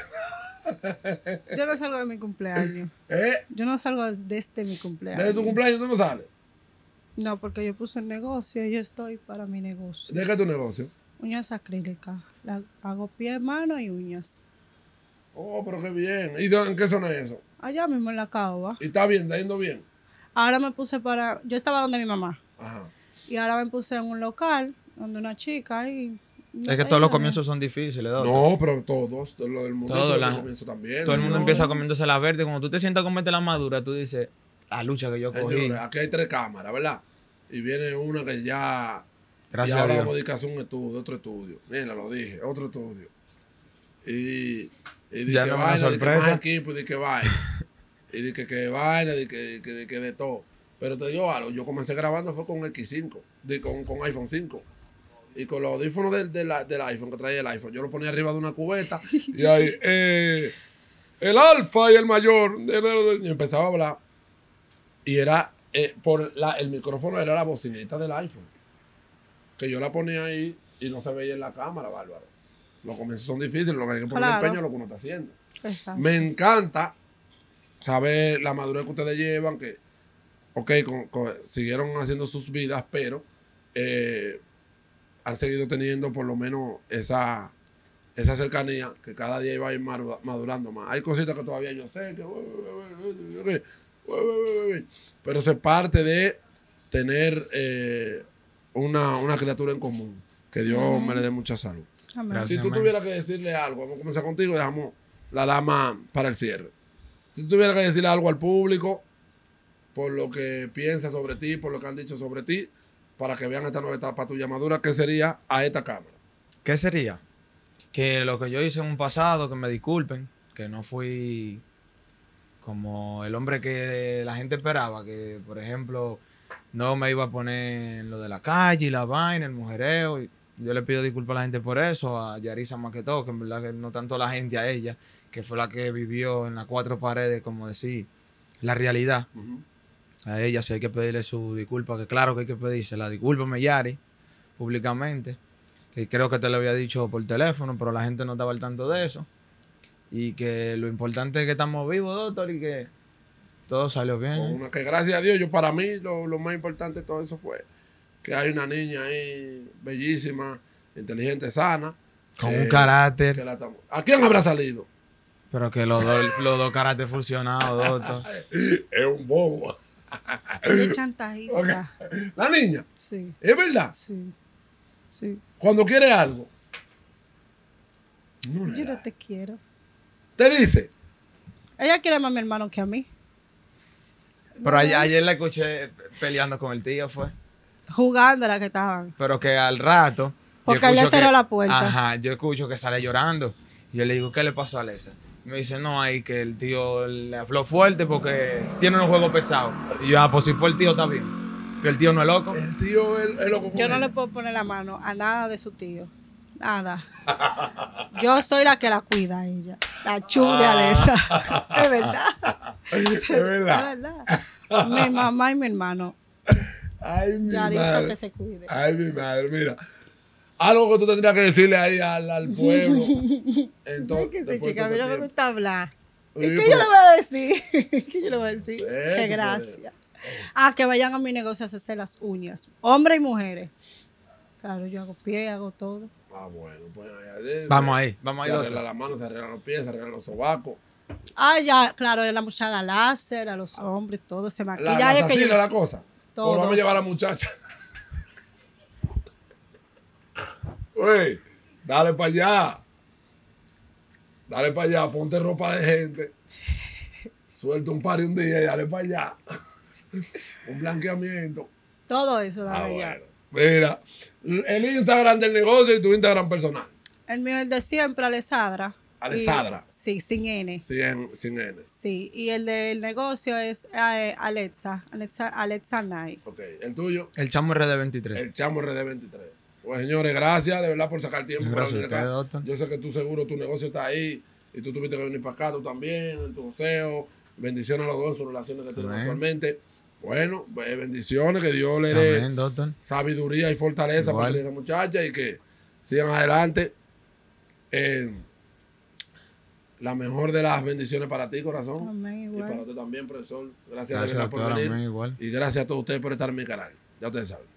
yo no salgo de mi cumpleaños. ¿Eh? Yo no salgo desde mi cumpleaños. ¿Desde tu cumpleaños tú no sales? No, porque yo puse el negocio y yo estoy para mi negocio. ¿De qué es tu negocio? Uñas acrílicas. La- hago pie, mano y uñas. Oh, pero qué bien. ¿Y de- en qué zona es eso? Allá mismo en la caoba. ¿Y está bien? ¿Está yendo bien? Ahora me puse para... Yo estaba donde mi mamá. Ajá. Y ahora me puse en un local donde una chica y... Es que todos los comienzos son difíciles, doctor. No, pero todos, todo lo del mundo, Todo todo la- el comienzo también. Todo el mundo señores. empieza comiéndose la verde. Cuando tú te sientas a comerte la madura, tú dices, la lucha que yo cogí. Señores, aquí hay tres cámaras, ¿verdad? Y viene una que ya... Gracias y a ahora Dios. vamos a dedicar a hacer un estudio, otro estudio. Mira, lo dije, otro estudio. Y... Y di Ya que no es una vaina, di que más sorpresa. equipo, y di que vaina. Y di que, que vaina, di que, que, que de todo. Pero te digo algo, yo comencé grabando fue con equis cinco, di- con, con iPhone cinco. Y con los audífonos del, del, del iPhone, que traía el iPhone, yo lo ponía arriba de una cubeta. Y ahí, eh, el alfa y el mayor. Y empezaba a hablar. Y era, eh, por la, el micrófono era la bocinita del iPhone. Que yo la ponía ahí y no se veía en la cámara, bárbaro. Los comienzos son difíciles, lo que hay que poner Claro. empeño es lo que uno está haciendo. Exacto. Me encanta saber la madurez que ustedes llevan, que, ok, con- con- siguieron haciendo sus vidas, pero eh, han seguido teniendo por lo menos esa, esa cercanía que cada día iba a ir maru- madurando más. Hay cositas que todavía yo sé, que, pero eso es parte de tener eh, una, una criatura en común. Que Dios me le dé mucha salud. Amén. Gracias. Si tú amén. tuvieras que decirle algo, vamos a comenzar contigo y dejamos la dama para el cierre. Si tú tuvieras que decirle algo al público por lo que piensa sobre ti, por lo que han dicho sobre ti, para que vean esta nueva etapa tuya madura, ¿qué sería a esta cámara? ¿Qué sería? Que lo que yo hice en un pasado, que me disculpen, que no fui como el hombre que la gente esperaba, que por ejemplo no me iba a poner en lo de la calle y la vaina, el mujereo. Y yo le pido disculpas a la gente por eso, a Yarisa más que todo, que en verdad que no tanto a la gente, a ella, que fue la que vivió en las cuatro paredes, como decir, la realidad. A ella sí hay que pedirle su disculpa, que claro que hay que pedírsela. Discúlpame, Yari, públicamente, que creo que te lo había dicho por teléfono, pero la gente no estaba al tanto de eso. Y que lo importante es que estamos vivos, doctor, y que todo salió bien. Con una- que gracias a Dios, yo para mí lo, lo más importante de todo eso fue que hay una niña ahí bellísima, inteligente, sana. Con eh, un carácter, que la estamos- ¿A quién habrá salido? pero que los dos, los dos carácter fusionados, doctor. Es un bobo. Ella es chantajista. La niña, Sí, es verdad. sí, sí. Cuando quiere algo, no le Yo da. no te quiero. Te dice, Ella quiere más a mi hermano que a mí. Pero ayer, ayer la escuché peleando con el tío, fue. Jugando la que estaban. Pero que al rato. yo Porque él le escucho cerró que- la puerta. Ajá, yo escucho que sale llorando. Y yo le digo, ¿qué le pasó a Alesa? Y me dice, no, ahí que el tío le habló fuerte porque tiene un juego pesado. Y yo, ah, pues si fue el tío, está bien. Que el tío no es loco. el tío es, es loco con Yo no ella. le puedo poner la mano a nada de su tío. Nada. Yo soy la que la cuida a ella. La chu de Alesa. Es verdad. Es verdad. Es verdad. Mi mamá y mi hermano. Ay, mi Ya dice madre. que se cuide. Ay, mi madre, mira. Algo que tú tendrías que decirle ahí al, al pueblo. Entonces, ¿Qué sé, después chica? A de mí tanto no me tiempo. gusta hablar. ¿Y Oye, qué pero- yo le voy a decir? ¿Qué yo le voy a decir? Sí, Qué pues. gracia. Ah, que vayan a mi negocio a hacerse las uñas. Hombres y mujeres. Claro, yo hago pie, hago todo. Ah, bueno, pues ahí. Vamos ahí, vamos ahí, Se doctor. arregla las manos, se arreglan los pies, se arreglan los sobacos. Ah, ya, claro, la muchacha láser, a los hombres, todo se La, maquilla. la Ay, es que asesina, yo- la cosa. Todo. Pues vamos a llevar a la muchacha. Uy, dale para allá. Dale para allá, ponte ropa de gente. Suelta un par un día y dale para allá. Un blanqueamiento. todo eso, Ah, dale ya. bueno. Mira, el Instagram del negocio y tu Instagram personal. El mío es el de siempre, Alessadra. Alessadra. Y- Sí, sin N. Sin, sin N. Sí, y el del negocio es eh, Alexa, Alexa, Alexa Night. Ok, el tuyo, El chamo R D veintitrés. el Chamo R D veintitrés. Pues señores, gracias de verdad por sacar tiempo para Gracias a venir acá. ustedes, doctor. Yo sé que tú seguro tu negocio está ahí y tú tuviste que venir para acá, tú también, en tu museo. Bendiciones a los dos en sus relaciones que tienen Amén. actualmente. Bueno, pues, bendiciones, que Dios le dé Amén, doctor. sabiduría y fortaleza Igual. para esa muchacha y que sigan adelante. Eh, la mejor de las bendiciones para ti, corazón. Amén, Y igual. para ti también, profesor. Gracias, de Gracias, verdad por doctor. venir. Amén, igual. Y gracias a todos ustedes por estar en mi canal. Ya ustedes saben.